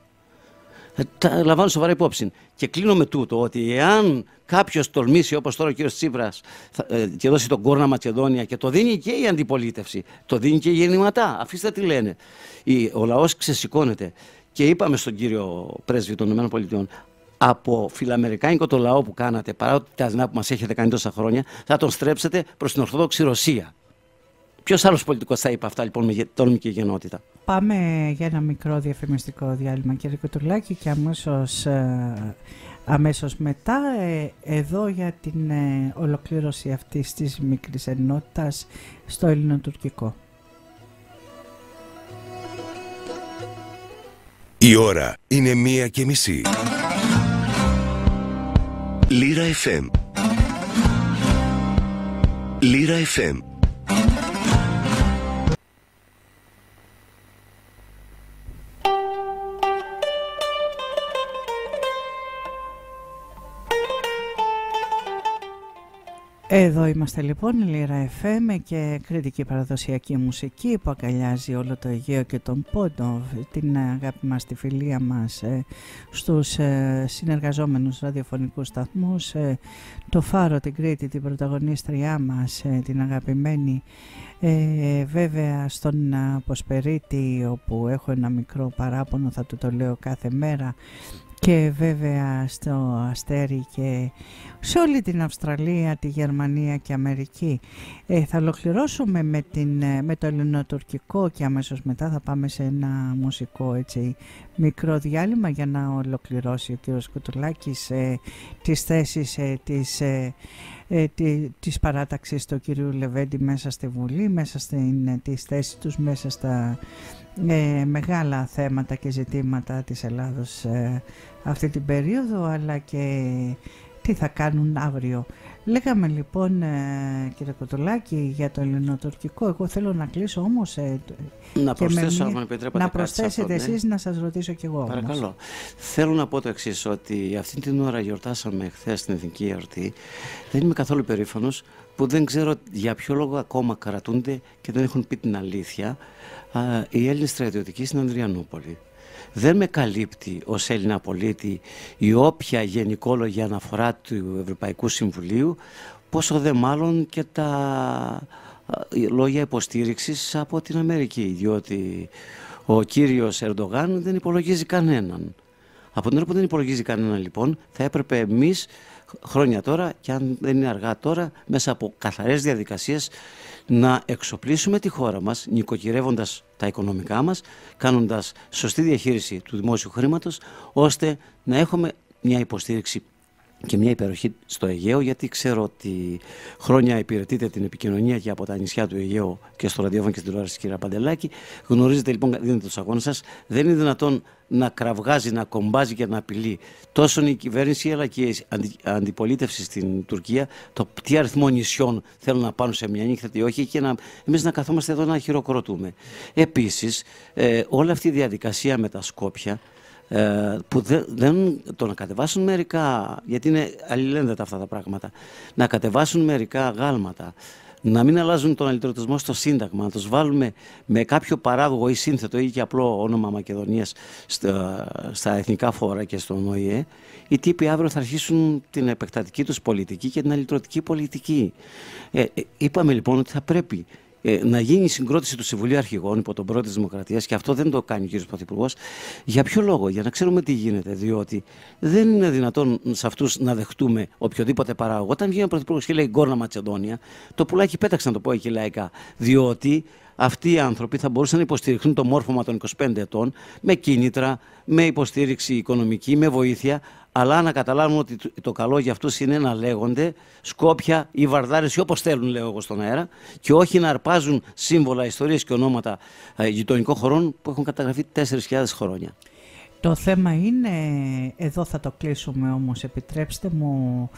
τα λαμβάνω σοβαρά υπόψη. Και κλείνω με τούτο, ότι εάν κάποιος τολμήσει, όπως τώρα ο κύριος Τσίπρας, ε, και δώσει τον κόρνα Μακεδόνια, και το δίνει και η αντιπολίτευση, το δίνει και η Γεννηματά, αφήστε τι λένε. Η, ο λαός ξεσηκώνεται. Και είπαμε στον κύριο πρέσβη των ΗΠΑ, από φιλαμερικάνικο το λαό που κάνατε, παρά τα δεινά που μας έχετε κάνει τόσα χρόνια, θα τον στρέψετε προς την Ορθόδοξη Ρωσία. Ποιος άλλος πολιτικός θα είπε αυτά λοιπόν με τόλμη και γενναιότητα? Πάμε για ένα μικρό διαφημιστικό διάλειμμα, κύριε Κουτουλάκη, και αμέσως ε, αμέσως μετά, ε, εδώ για την ε, ολοκλήρωση αυτής της μικρής ενότητας στο ελληνοτουρκικό. Η ώρα είναι μία και μισή. Λύρα εφ εμ. Λύρα εφ εμ. Εδώ είμαστε λοιπόν, η Λύρα εφ εμ και κριτική παραδοσιακή μουσική που αγκαλιάζει όλο το Αιγαίο και τον Πόντο, την αγάπη μας, τη φιλία μας ε, στους ε, συνεργαζόμενους ραδιοφωνικούς σταθμούς, ε, το Φάρο, την Κρήτη, την πρωταγωνίστριά μας, ε, την αγαπημένη, ε, βέβαια στον Αποσπερίτη, όπου έχω ένα μικρό παράπονο, θα του το λέω κάθε μέρα, και βέβαια στο Αστέρι και σε όλη την Αυστραλία, τη Γερμανία και Αμερική. Ε, θα ολοκληρώσουμε με, την, με το ελληνοτουρκικό και αμέσως μετά θα πάμε σε ένα μουσικό έτσι, μικρό διάλειμμα για να ολοκληρώσει ο κύριος Κουτουλάκης ε, τις θέσεις ε, της, ε, ε, τη, της παράταξης του κυρίου Λεβέντη μέσα στη Βουλή, μέσα στην, τις θέσεις τους μέσα στα ε, μεγάλα θέματα και ζητήματα της Ελλάδος ε, αυτή την περίοδο, αλλά και τι θα κάνουν αύριο. Λέγαμε λοιπόν ε, κύριε Κοτολάκη για το ελληνοτουρκικό. Εγώ θέλω να κλείσω όμως ε, να προσθέσω, με, να προσθέσετε αυτό, εσείς, ναι. Να σας ρωτήσω κι εγώ. Παρακαλώ. Όμως. Θέλω να πω το εξής, ότι αυτή την ώρα γιορτάσαμε χθες την Εθνική Εορτή. Δεν είμαι καθόλου περήφανος που δεν ξέρω για ποιο λόγο ακόμα κρατούνται και δεν έχουν πει την αλήθεια α, οι Έλληνες στρατιωτικοί στην Ανδριανούπολη. Δεν με καλύπτει ως Έλληνα πολίτη η όποια γενικόλογη αναφορά του Ευρωπαϊκού Συμβουλίου, πόσο δε μάλλον και τα λόγια υποστήριξης από την Αμερική, διότι ο κύριος Ερντογάν δεν υπολογίζει κανέναν. Από την ώρα που δεν υπολογίζει κανέναν λοιπόν, θα έπρεπε εμείς χρόνια τώρα, και αν δεν είναι αργά τώρα, μέσα από καθαρές διαδικασίες να εξοπλίσουμε τη χώρα μας, νοικοκυρεύοντας τα οικονομικά μας, κάνοντας σωστή διαχείριση του δημόσιου χρήματος, ώστε να έχουμε μια υποστήριξη και μια υπεροχή στο Αιγαίο, γιατί ξέρω ότι χρόνια υπηρετείτε την επικοινωνία και από τα νησιά του Αιγαίου και στο ραδιόφωνο και στην τηλεόραση, κύριε Παντελάκη. Γνωρίζετε λοιπόν, δίνετε τους αγώνες σας. Δεν είναι δυνατόν να κραυγάζει, να κομπάζει και να απειλεί τόσο η κυβέρνηση αλλά και η αντι, αντιπολίτευση στην Τουρκία, το τι αριθμό νησιών θέλουν να πάνε σε μια νύχτα ή όχι, και να, εμείς να καθόμαστε εδώ να χειροκροτούμε. Επίσης, ε, όλη αυτή η διαδικασία με τα Σκόπια, που δεν, δεν το να κατεβάσουν μερικά, γιατί είναι αλληλένδετα αυτά τα πράγματα, να κατεβάσουν μερικά γάλματα, να μην αλλάζουν τον αλυτρωτισμό στο Σύνταγμα, να τους βάλουμε με κάποιο παράγωγο ή σύνθετο ή και απλό όνομα Μακεδονίας στα, στα εθνικά φόρα και στον Ο Η Ε, οι τύποι αύριο θα αρχίσουν την επεκτατική τους πολιτική και την αλυτρωτική πολιτική. Ε, ε, είπαμε λοιπόν ότι θα πρέπει Ε, να γίνει η συγκρότηση του Συμβουλίου Αρχηγών υπό τον πρόεδρο της Δημοκρατίας, και αυτό δεν το κάνει ο κ. Πρωθυπουργός. Για ποιο λόγο? Για να ξέρουμε τι γίνεται, διότι δεν είναι δυνατόν σε αυτούς να δεχτούμε οποιοδήποτε παράγωγο. Όταν βγαίνει ο Πρωθυπουργός και λέει Γκόρνα Μακεδόνια, το πουλάκι πέταξε, να το πω εκεί λαϊκά, διότι αυτοί οι άνθρωποι θα μπορούσαν να υποστηριχθούν το μόρφωμα των είκοσι πέντε ετών με κίνητρα, με υποστήριξη οικονομική, με βοήθεια, αλλά να καταλάβουν ότι το καλό για αυτούς είναι να λέγονται Σκόπια ή Βαρδάρες ή όπως θέλουν, λέω εγώ στον αέρα, και όχι να αρπάζουν σύμβολα, ιστορίες και ονόματα γειτονικών χωρών που έχουν καταγραφεί τέσσερις χιλιάδες χρόνια. Το θέμα είναι, εδώ θα το κλείσουμε όμως, επιτρέψτε μου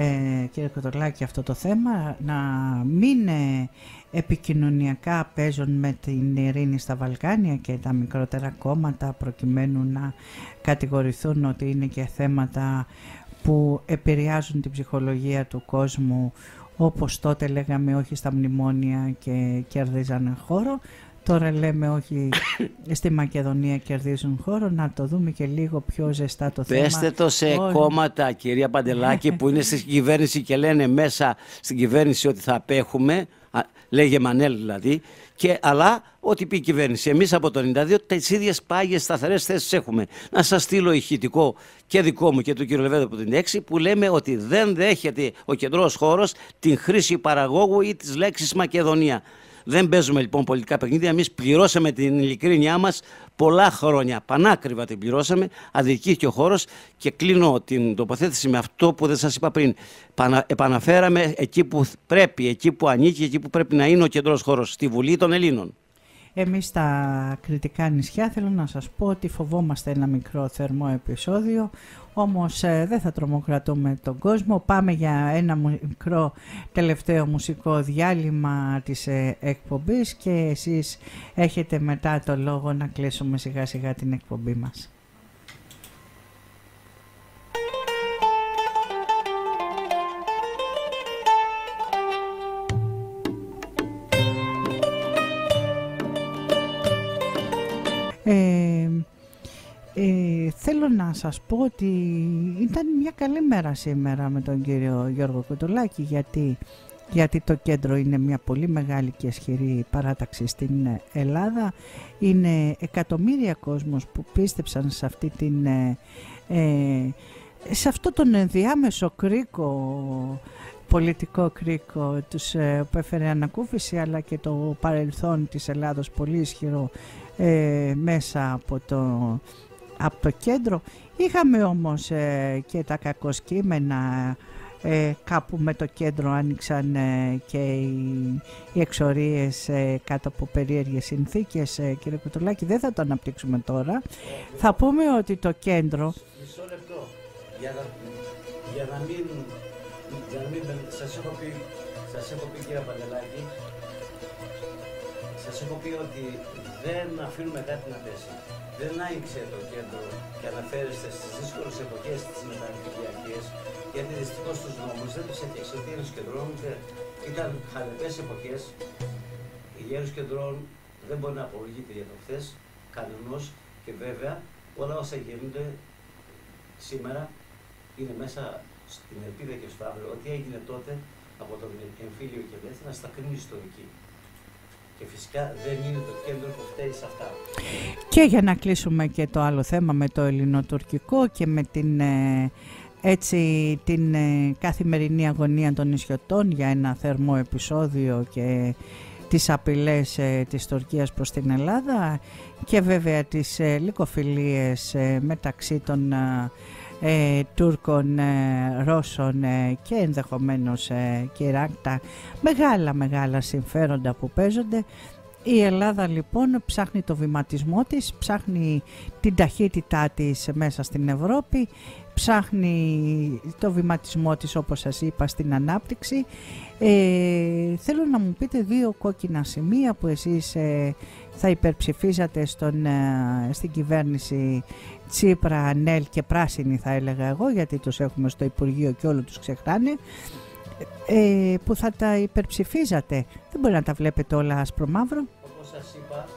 ε, κύριε Κοτολάκη, αυτό το θέμα, να μην ε, επικοινωνιακά παίζουν με την ειρήνη στα Βαλκάνια και τα μικρότερα κόμματα, προκειμένου να κατηγορηθούν ότι είναι και θέματα που επηρεάζουν την ψυχολογία του κόσμου, όπως τότε λέγαμε όχι στα μνημόνια και κερδίζανε χώρο. Τώρα λέμε όχι, στη Μακεδονία κερδίζουν χώρο. Να το δούμε και λίγο πιο ζεστά το θέμα. Πέστε το σε Όλοι. κόμματα, κυρία Παντελάκη, που είναι στην κυβέρνηση και λένε μέσα στην κυβέρνηση ότι θα απέχουμε, λέγε Μανέλ δηλαδή, και, αλλά ό,τι πει η κυβέρνηση. Εμείς από το ενενήντα δύο τις ίδιες πάγιες σταθερές θέσεις έχουμε. Να σας στείλω ηχητικό και δικό μου και του κ. Λεβέντη από το ενενήντα έξι, που λέμε ότι δεν δέχεται ο κεντρός χώρος την χρήση παραγόγου ή της λέξης Μακεδονία. Δεν παίζουμε λοιπόν πολιτικά παιχνίδια. Εμείς πληρώσαμε την ειλικρίνειά μας πολλά χρόνια. Πανάκριβα την πληρώσαμε. Αδικήθηκε ο χώρος και κλείνω την τοποθέτηση με αυτό που δεν σας είπα πριν. Επαναφέραμε εκεί που πρέπει, εκεί που ανήκει, εκεί που πρέπει να είναι ο κεντρός χώρος, στη Βουλή των Ελλήνων. Εμείς στα Κρητικά νησιά θέλω να σας πω ότι φοβόμαστε ένα μικρό θερμό επεισόδιο, όμως ε, δεν θα τρομοκρατούμε τον κόσμο. Πάμε για ένα μικρό τελευταίο μουσικό διάλειμμα της ε, εκπομπής και εσείς έχετε μετά το λόγο να κλείσουμε σιγά σιγά την εκπομπή μας. Ε, ε, θέλω να σας πω ότι ήταν μια καλή μέρα σήμερα με τον κύριο Γιώργο Κοντολάκη, γιατί, γιατί το κέντρο είναι μια πολύ μεγάλη και ισχυρή παράταξη στην Ελλάδα. Είναι εκατομμύρια κόσμος που πίστεψαν σε, αυτή την, ε, ε, σε αυτό τον ενδιάμεσο κρίκο, πολιτικό κρίκο τους, ε, που έφερε ανακούφιση, αλλά και το παρελθόν της Ελλάδος πολύ ισχυρό Ε, μέσα από το, από το κέντρο. Είχαμε όμως ε, και τα κακοσκήμενα, ε, κάπου με το κέντρο άνοιξαν ε, και οι, οι εξορίες ε, κάτω από περίεργες συνθήκες. ε, Κύριε Κοντολάκη, δεν θα το αναπτύξουμε τώρα. Θα πούμε ότι το κέντρο... Μισό λεπτό, για να, για να μην, για να μην σας έχω πει, σας έχω πει κύριε Παντελάκη, σας έχω πει ότι δεν αφήνουμε κάτι να πέσει. Δεν άνοιξε το κέντρο και αναφέρεστε στις δύσκολες εποχές της μετανηφιακές, γιατί δυστυχώς τους νόμους δεν τους έφτιαξε ότι οι Γέρους Κεντρών ήταν χαλεπές εποχές. Οι Γέρους Κεντρών δεν μπορεί να απολογείται για το χθες, κανενός, και βέβαια όλα όσα γίνονται σήμερα είναι μέσα στην ελπίδα και στο αύριο. Ό,τι έγινε τότε από τον εμφύλιο και ελεύθερα στα κρίνει ιστορική. Και φυσικά δεν είναι το κέντρο που φταίει σε αυτά. Και για να κλείσουμε και το άλλο θέμα με το ελληνοτουρκικό και με την, ε, έτσι, την ε, καθημερινή αγωνία των νησιωτών για ένα θερμό επεισόδιο και τις απειλές ε, της Τουρκίας προς την Ελλάδα και βέβαια τις ε, λυκοφιλίες ε, μεταξύ των ε, Ε, Τούρκων, ε, Ρώσων ε, και ενδεχομένως ε, και Ιράκ, τα μεγάλα μεγάλα συμφέροντα που παίζονται. Η Ελλάδα λοιπόν ψάχνει το βηματισμό της, ψάχνει την ταχύτητά της μέσα στην Ευρώπη, ψάχνει το βηματισμό της, όπως σας είπα, στην ανάπτυξη. Ε, θέλω να μου πείτε δύο κόκκινα σημεία που εσείς ε, θα υπερψηφίζατε στον, ε, στην κυβέρνηση Τσίπρα, Νέλ και Πράσινη, θα έλεγα εγώ, γιατί τους έχουμε στο Υπουργείο και όλο τους ξεχνάνε, ε, που θα τα υπερψηφίζατε. Δεν μπορεί να τα βλέπετε όλα άσπρο-μαύρο. Όπως σας είπα,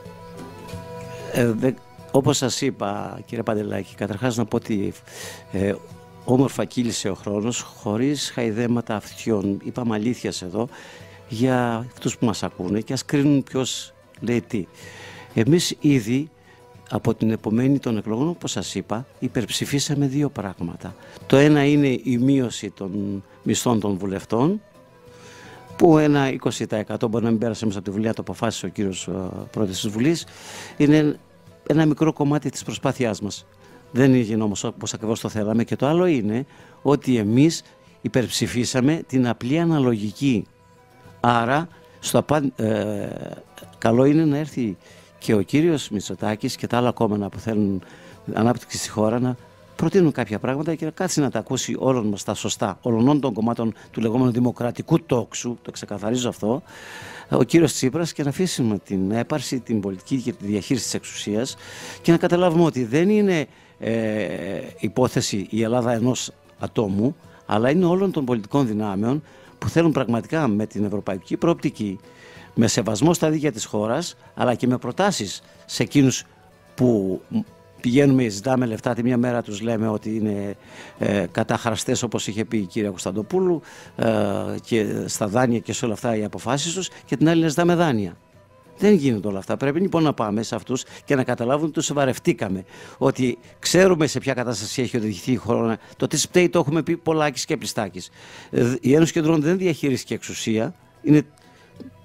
ε, δε, όπως σας είπα κύριε Παντελάκη, καταρχάς να πω ότι ε, όμορφα κύλησε ο χρόνος, χωρίς χαϊδέματα αυτιών. Είπαμε αλήθειας εδώ για αυτούς που μας ακούνε και ας κρίνουν ποιος λέει τι. Εμείς ήδη από την επομένη των εκλογών, όπως σας είπα, υπερψηφίσαμε δύο πράγματα. Το ένα είναι η μείωση των μισθών των βουλευτών, που ένα είκοσι τοις εκατό μπορεί να μην πέρασε μέσα από τη Βουλή, να το αποφάσισε ο κύριος πρόεδρος της Βουλής. Είναι ένα μικρό κομμάτι της προσπάθειάς μας. Δεν είναι όμως όπως ακριβώς το θέλαμε. Και το άλλο είναι ότι εμείς υπερψηφίσαμε την απλή αναλογική. Άρα, στο, ε, καλό είναι να έρθει και ο κύριος Μητσοτάκης και τα άλλα κόμματα που θέλουν ανάπτυξη στη χώρα να προτείνουν κάποια πράγματα και να κάτσει να τα ακούσει όλων μας τα σωστά, όλων των κομμάτων του λεγόμενου δημοκρατικού τόξου, το ξεκαθαρίζω αυτό, ο κύριος Τσίπρας, και να αφήσουμε την έπαρση, την πολιτική και τη διαχείριση της εξουσίας και να καταλάβουμε ότι δεν είναι ε, υπόθεση η Ελλάδα ενός ατόμου, αλλά είναι όλων των πολιτικών δυνάμεων που θέλουν πραγματικά με την ευρωπαϊκή προοπτική, με σεβασμό στα δίκαια της χώρας, αλλά και με προτάσεις σε εκείνους που πηγαίνουμε, ζητάμε λεφτά, τη μια μέρα τους λέμε ότι είναι ε, καταχραστές, όπως είχε πει η κυρία Κωνσταντοπούλου, ε, και στα δάνεια και σε όλα αυτά οι αποφάσεις τους, και την άλλη να ζητάμε δάνεια. Δεν γίνονται όλα αυτά. Πρέπει λοιπόν να πάμε σε αυτούς και να καταλάβουν ότι τους σοβαρευτήκαμε. Ότι ξέρουμε σε ποια κατάσταση έχει οδηγηθεί η χώρα. Το τι σπταίει το έχουμε πει Πολάκης και Πλιστάκης. Η Ένωση Κεντρών δεν διαχειρίστηκε εξουσία. Είναι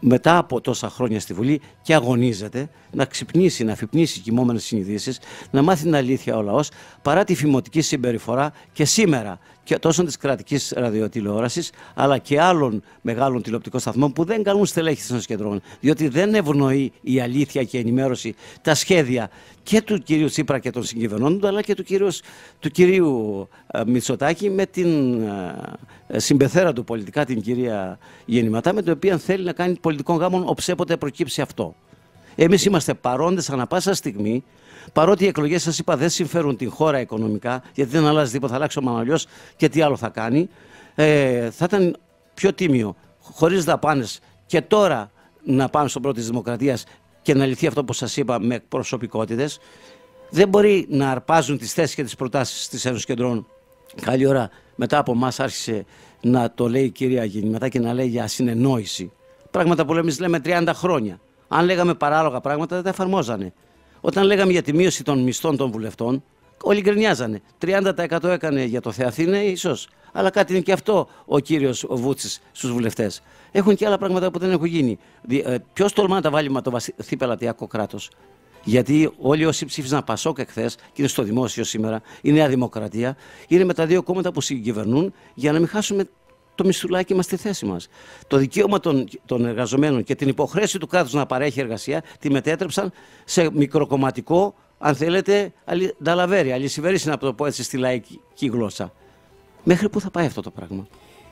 μετά από τόσα χρόνια στη Βουλή και αγωνίζεται να ξυπνήσει, να αφυπνήσει κοιμόμενες συνειδήσεις, να μάθει την αλήθεια ο λαός, παρά τη φημωτική συμπεριφορά και σήμερα και τόσο της κρατικής ραδιοτηλεόρασης, αλλά και άλλων μεγάλων τηλεοπτικών σταθμών που δεν καλούν στελέχη των κεντρών, διότι δεν ευνοεί η αλήθεια και η ενημέρωση τα σχέδια και του κυρίου Τσίπρα και των συγκυβερνών του, αλλά και του κυρίου, του κυρίου Μητσοτάκη με την ε, συμπεθέρα του πολιτικά, την κυρία Γεννηματά, με την οποία θέλει να κάνει πολιτικό γάμο οψέποτε προκύψει αυτό. Εμείς είμαστε παρόντες ανά πάσα στιγμή, παρότι οι εκλογές, σας είπα, δεν συμφέρουν την χώρα οικονομικά, γιατί δεν αλλάζει τίποτα, θα αλλάξει ο Μανολιός και τι άλλο θα κάνει. Ε, θα ήταν πιο τίμιο, χωρίς δαπάνες και τώρα να πάμε στον πρώτο της Δημοκρατίας και να λυθεί αυτό που σας είπα με προσωπικότητες. Δεν μπορεί να αρπάζουν τις θέσεις και τις προτάσεις της Ένωσης Κεντρών. Καλή ώρα μετά από εμάς άρχισε να το λέει η κυρία Γεννηματά και να λέει για ασυνεννόηση. Πράγματα που εμείς λέμε τριάντα χρόνια. Αν λέγαμε παράλογα πράγματα δεν τα εφαρμόζανε. Όταν λέγαμε για τη μείωση των μισθών των βουλευτών, όλοι γκρινιάζανε. τριάντα τοις εκατό έκανε για το Θεαθήνε, ίσως. Αλλά κάτι είναι και αυτό ο κύριος Βούτσης στους βουλευτές. Έχουν και άλλα πράγματα που δεν έχουν γίνει. Ποιος τολμά να τα βάλει με το βαθύ πελατειακό κράτος? Γιατί όλοι όσοι ψήφισαν Πασόκ εχθές, και είναι στο δημόσιο σήμερα, η Νέα Δημοκρατία, είναι με τα δύο κόμματα που συγκυβερνούν για να μην χάσουμε το μισθουλάκι μας στη θέση μας. Το δικαίωμα των, των εργαζομένων και την υποχρέωση του κράτους να παρέχει εργασία τη μετέτρεψαν σε μικροκομματικό, αν θέλετε, νταλαβέρι, αλυσιβέρηση, να το πω έτσι στη λαϊκή γλώσσα. Μέχρι πού θα πάει αυτό το πράγμα?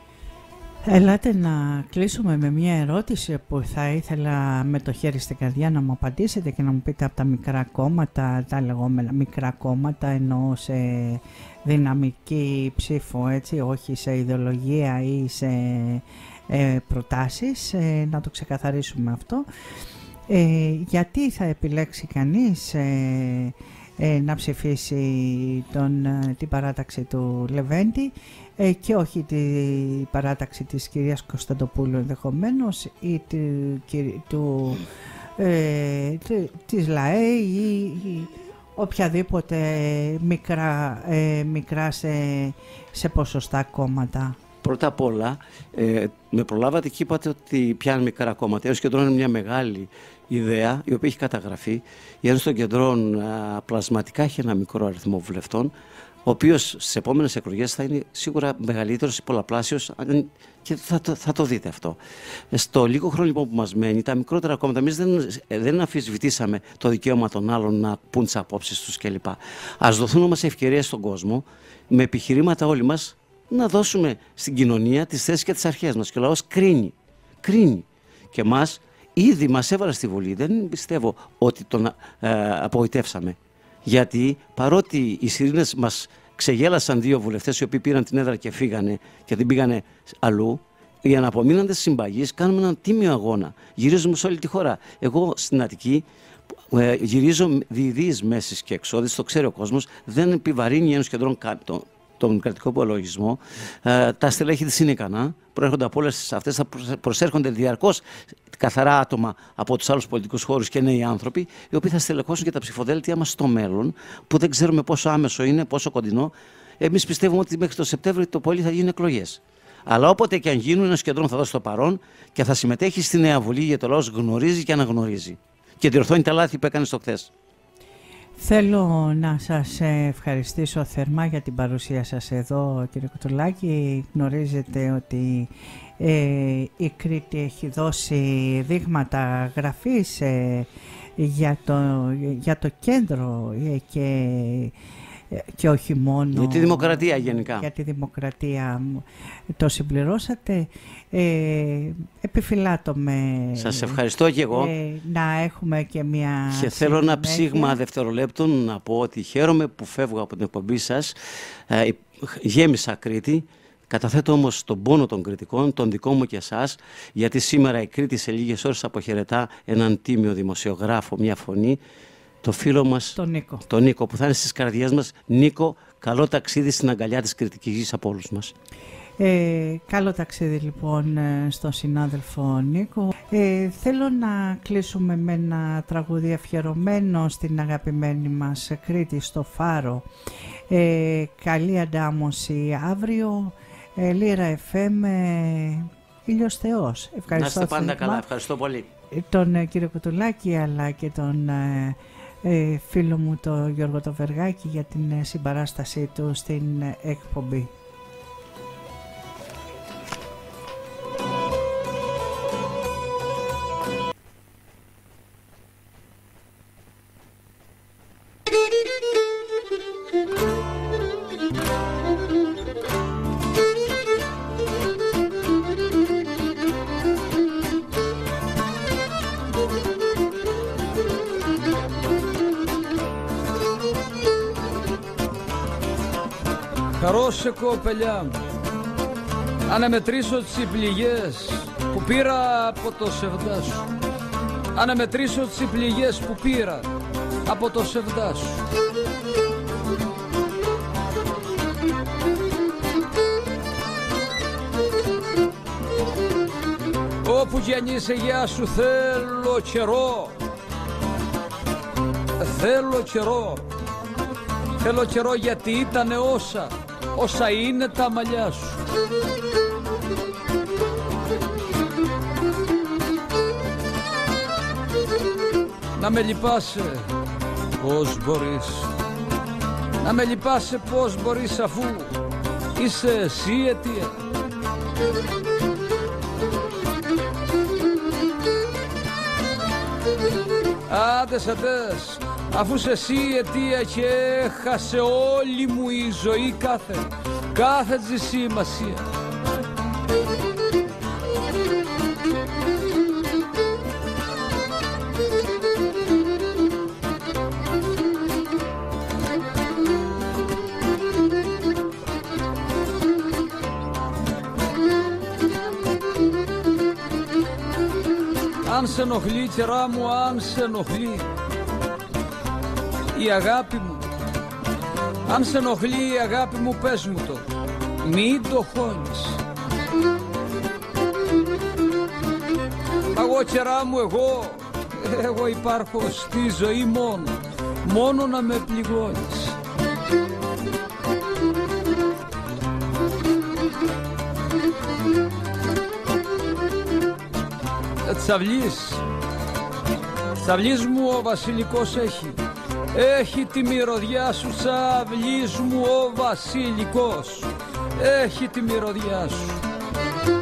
Ελάτε να κλείσουμε με μια ερώτηση που θα ήθελα με το χέρι στην καρδιά να μου απαντήσετε και να μου πείτε από τα μικρά κόμματα, τα λεγόμενα μικρά κόμματα, εννοώ σε δυναμική ψήφο, έτσι, όχι σε ιδεολογία ή σε ε, προτάσεις, ε, να το ξεκαθαρίσουμε αυτό. Ε, γιατί θα επιλέξει κανείς ε, ε, να ψηφίσει τον, την παράταξη του Λεβέντη ε, και όχι την παράταξη της κυρίας Κωνσταντοπούλου ενδεχομένως ή του, του, ε, της ΛΑΕ ή, ή οποιαδήποτε μικρά, ε, μικρά σε, σε ποσοστά κόμματα. Πρώτα απ' όλα, ε, με προλάβατε και είπατε ότι πιάνουν μικρά κόμματα. Η Ένωση Κεντρών είναι μια μεγάλη ιδέα, η οποία έχει καταγραφεί. Η Ένωση των Κεντρών α, πλασματικά έχει ένα μικρό αριθμό βουλευτών, ο οποίος στις επόμενες εκλογές θα είναι σίγουρα μεγαλύτερος, πολλαπλάσιος, και θα το, θα το δείτε αυτό. Στο λίγο χρόνο λοιπόν που μας μένει, τα μικρότερα κόμματα, εμείς δεν, δεν αμφισβητήσαμε το δικαίωμα των άλλων να πούν τις απόψεις τους κλπ. Ας δοθούν όμως ευκαιρίες στον κόσμο, με επιχειρήματα όλοι μας, να δώσουμε στην κοινωνία τις θέσεις και τις αρχές μας. Και ο λαός κρίνει. Κρίνει. Και εμάς ήδη μας έβαλε στη Βουλή. Δεν πιστεύω ότι τον ε, απογοητεύσαμε. Γιατί παρότι οι σιρήνες μας ξεγέλασαν δύο βουλευτές οι οποίοι πήραν την έδρα και φύγανε και δεν πήγανε αλλού, οι αναπομείναντες συμπαγείς κάνουμε έναν τίμιο αγώνα. Γυρίζουμε σε όλη τη χώρα. Εγώ στην Αττική ε, γυρίζω διειδείς μέσεις και εξόδης, το ξέρει ο κόσμος, δεν επιβαρύνει η Ένωση Κεντρών κάτω τον κρατικό υπολογισμό. Ε, τα στελέχη της είναι ικανά, προέρχονται από όλες αυτές, θα προσέρχονται διαρκώς καθαρά άτομα από τους άλλους πολιτικούς χώρους και νέοι άνθρωποι, οι οποίοι θα στελεχώσουν και τα ψηφοδέλτια μας στο μέλλον, που δεν ξέρουμε πόσο άμεσο είναι, πόσο κοντινό. Εμείς πιστεύουμε ότι μέχρι το Σεπτέμβριο το πολύ θα γίνουν εκλογές. Αλλά όποτε και αν γίνουν, ένας Κεντρών θα δώσει το παρόν και θα συμμετέχει στη Νέα Βουλή, γιατί ο λαός γνωρίζει και αναγνωρίζει. Και διορθώνει τα λάθη που έκανε στο χθες. Θέλω να σας ευχαριστήσω θερμά για την παρουσία σας εδώ, κύριε Κουτουλάκη. Γνωρίζετε ότι ε, η Κρήτη έχει δώσει δείγματα γραφής ε, για, το, για το κέντρο ε, και, ε, και όχι μόνο... Για τη δημοκρατία γενικά. Για τη δημοκρατία το συμπληρώσατε. Ε, επιφυλάτω με... Σας ευχαριστώ και εγώ. Ε, να έχουμε και μια... Και θέλω ένα ψήγμα δευτερολέπτων να πω ότι χαίρομαι που φεύγω από την εκπομπή σας. Ε, γέμισα Κρήτη. Καταθέτω όμως τον πόνο των κριτικών, τον δικό μου και εσάς, γιατί σήμερα η Κρήτη σε λίγες ώρες αποχαιρετά έναν τίμιο δημοσιογράφο, μια φωνή, το φίλο μας, τον Νίκο. τον Νίκο, που θα είναι στις καρδιές μας. Νίκο, καλό ταξίδι στην αγκαλιά της κριτικής γης από όλους μας. Ε, καλό ταξίδι λοιπόν στον συνάδελφο Νίκο. Ε, θέλω να κλείσουμε με ένα τραγούδι αφιερωμένο στην αγαπημένη μας Κρήτη, στο Φάρο. Ε, καλή αντάμωση αύριο. Ε, Λύρα εφ εμ, ε, Ήλιος Θεός. Ευχαριστώ. Να είστε πάντα καλά, ευχαριστώ πολύ. Τον ε, κύριο Κουτουλάκη, αλλά και τον ε, ε, φίλο μου τον Γιώργο το Βεργάκη για την ε, συμπαράστασή του στην ε, εκπομπή. Χαρώσε κοπελιά μου, αν μετρήσω τις πληγές που πήρα από το σεβδά σου. Αν μετρήσω τις πληγές που πήρα από το σεβδά σου. Όπου γεννείσαι γεια σου θέλω καιρό. Θέλω καιρό. Θέλω καιρό γιατί ήτανε όσα, όσα είναι τα μαλλιά σου. Να με λυπάσαι πώς μπορείς. Να με λυπάσαι πώς μπορείς αφού είσαι εσύ αιτία. Άντες, άντες, αφού σε εσύ αιτία και έχασε όλη μου η ζωή κάθε, κάθε της σημασία. Αν σε ενοχλεί κερά μου, αν σε ενοχλεί η αγάπη μου, αν σε ενοχλεί η αγάπη μου πες μου το, μην το χώνεις. Εγώ κερά μου, εγώ, εγώ υπάρχω στη ζωή μόνο, μόνο να με πληγώνεις. Τσαβλής, τσαβλής μου ο βασιλικός έχει, έχει τη μυρωδιά σου, τσαβλής μου ο βασιλικός, έχει τη μυρωδιά σου.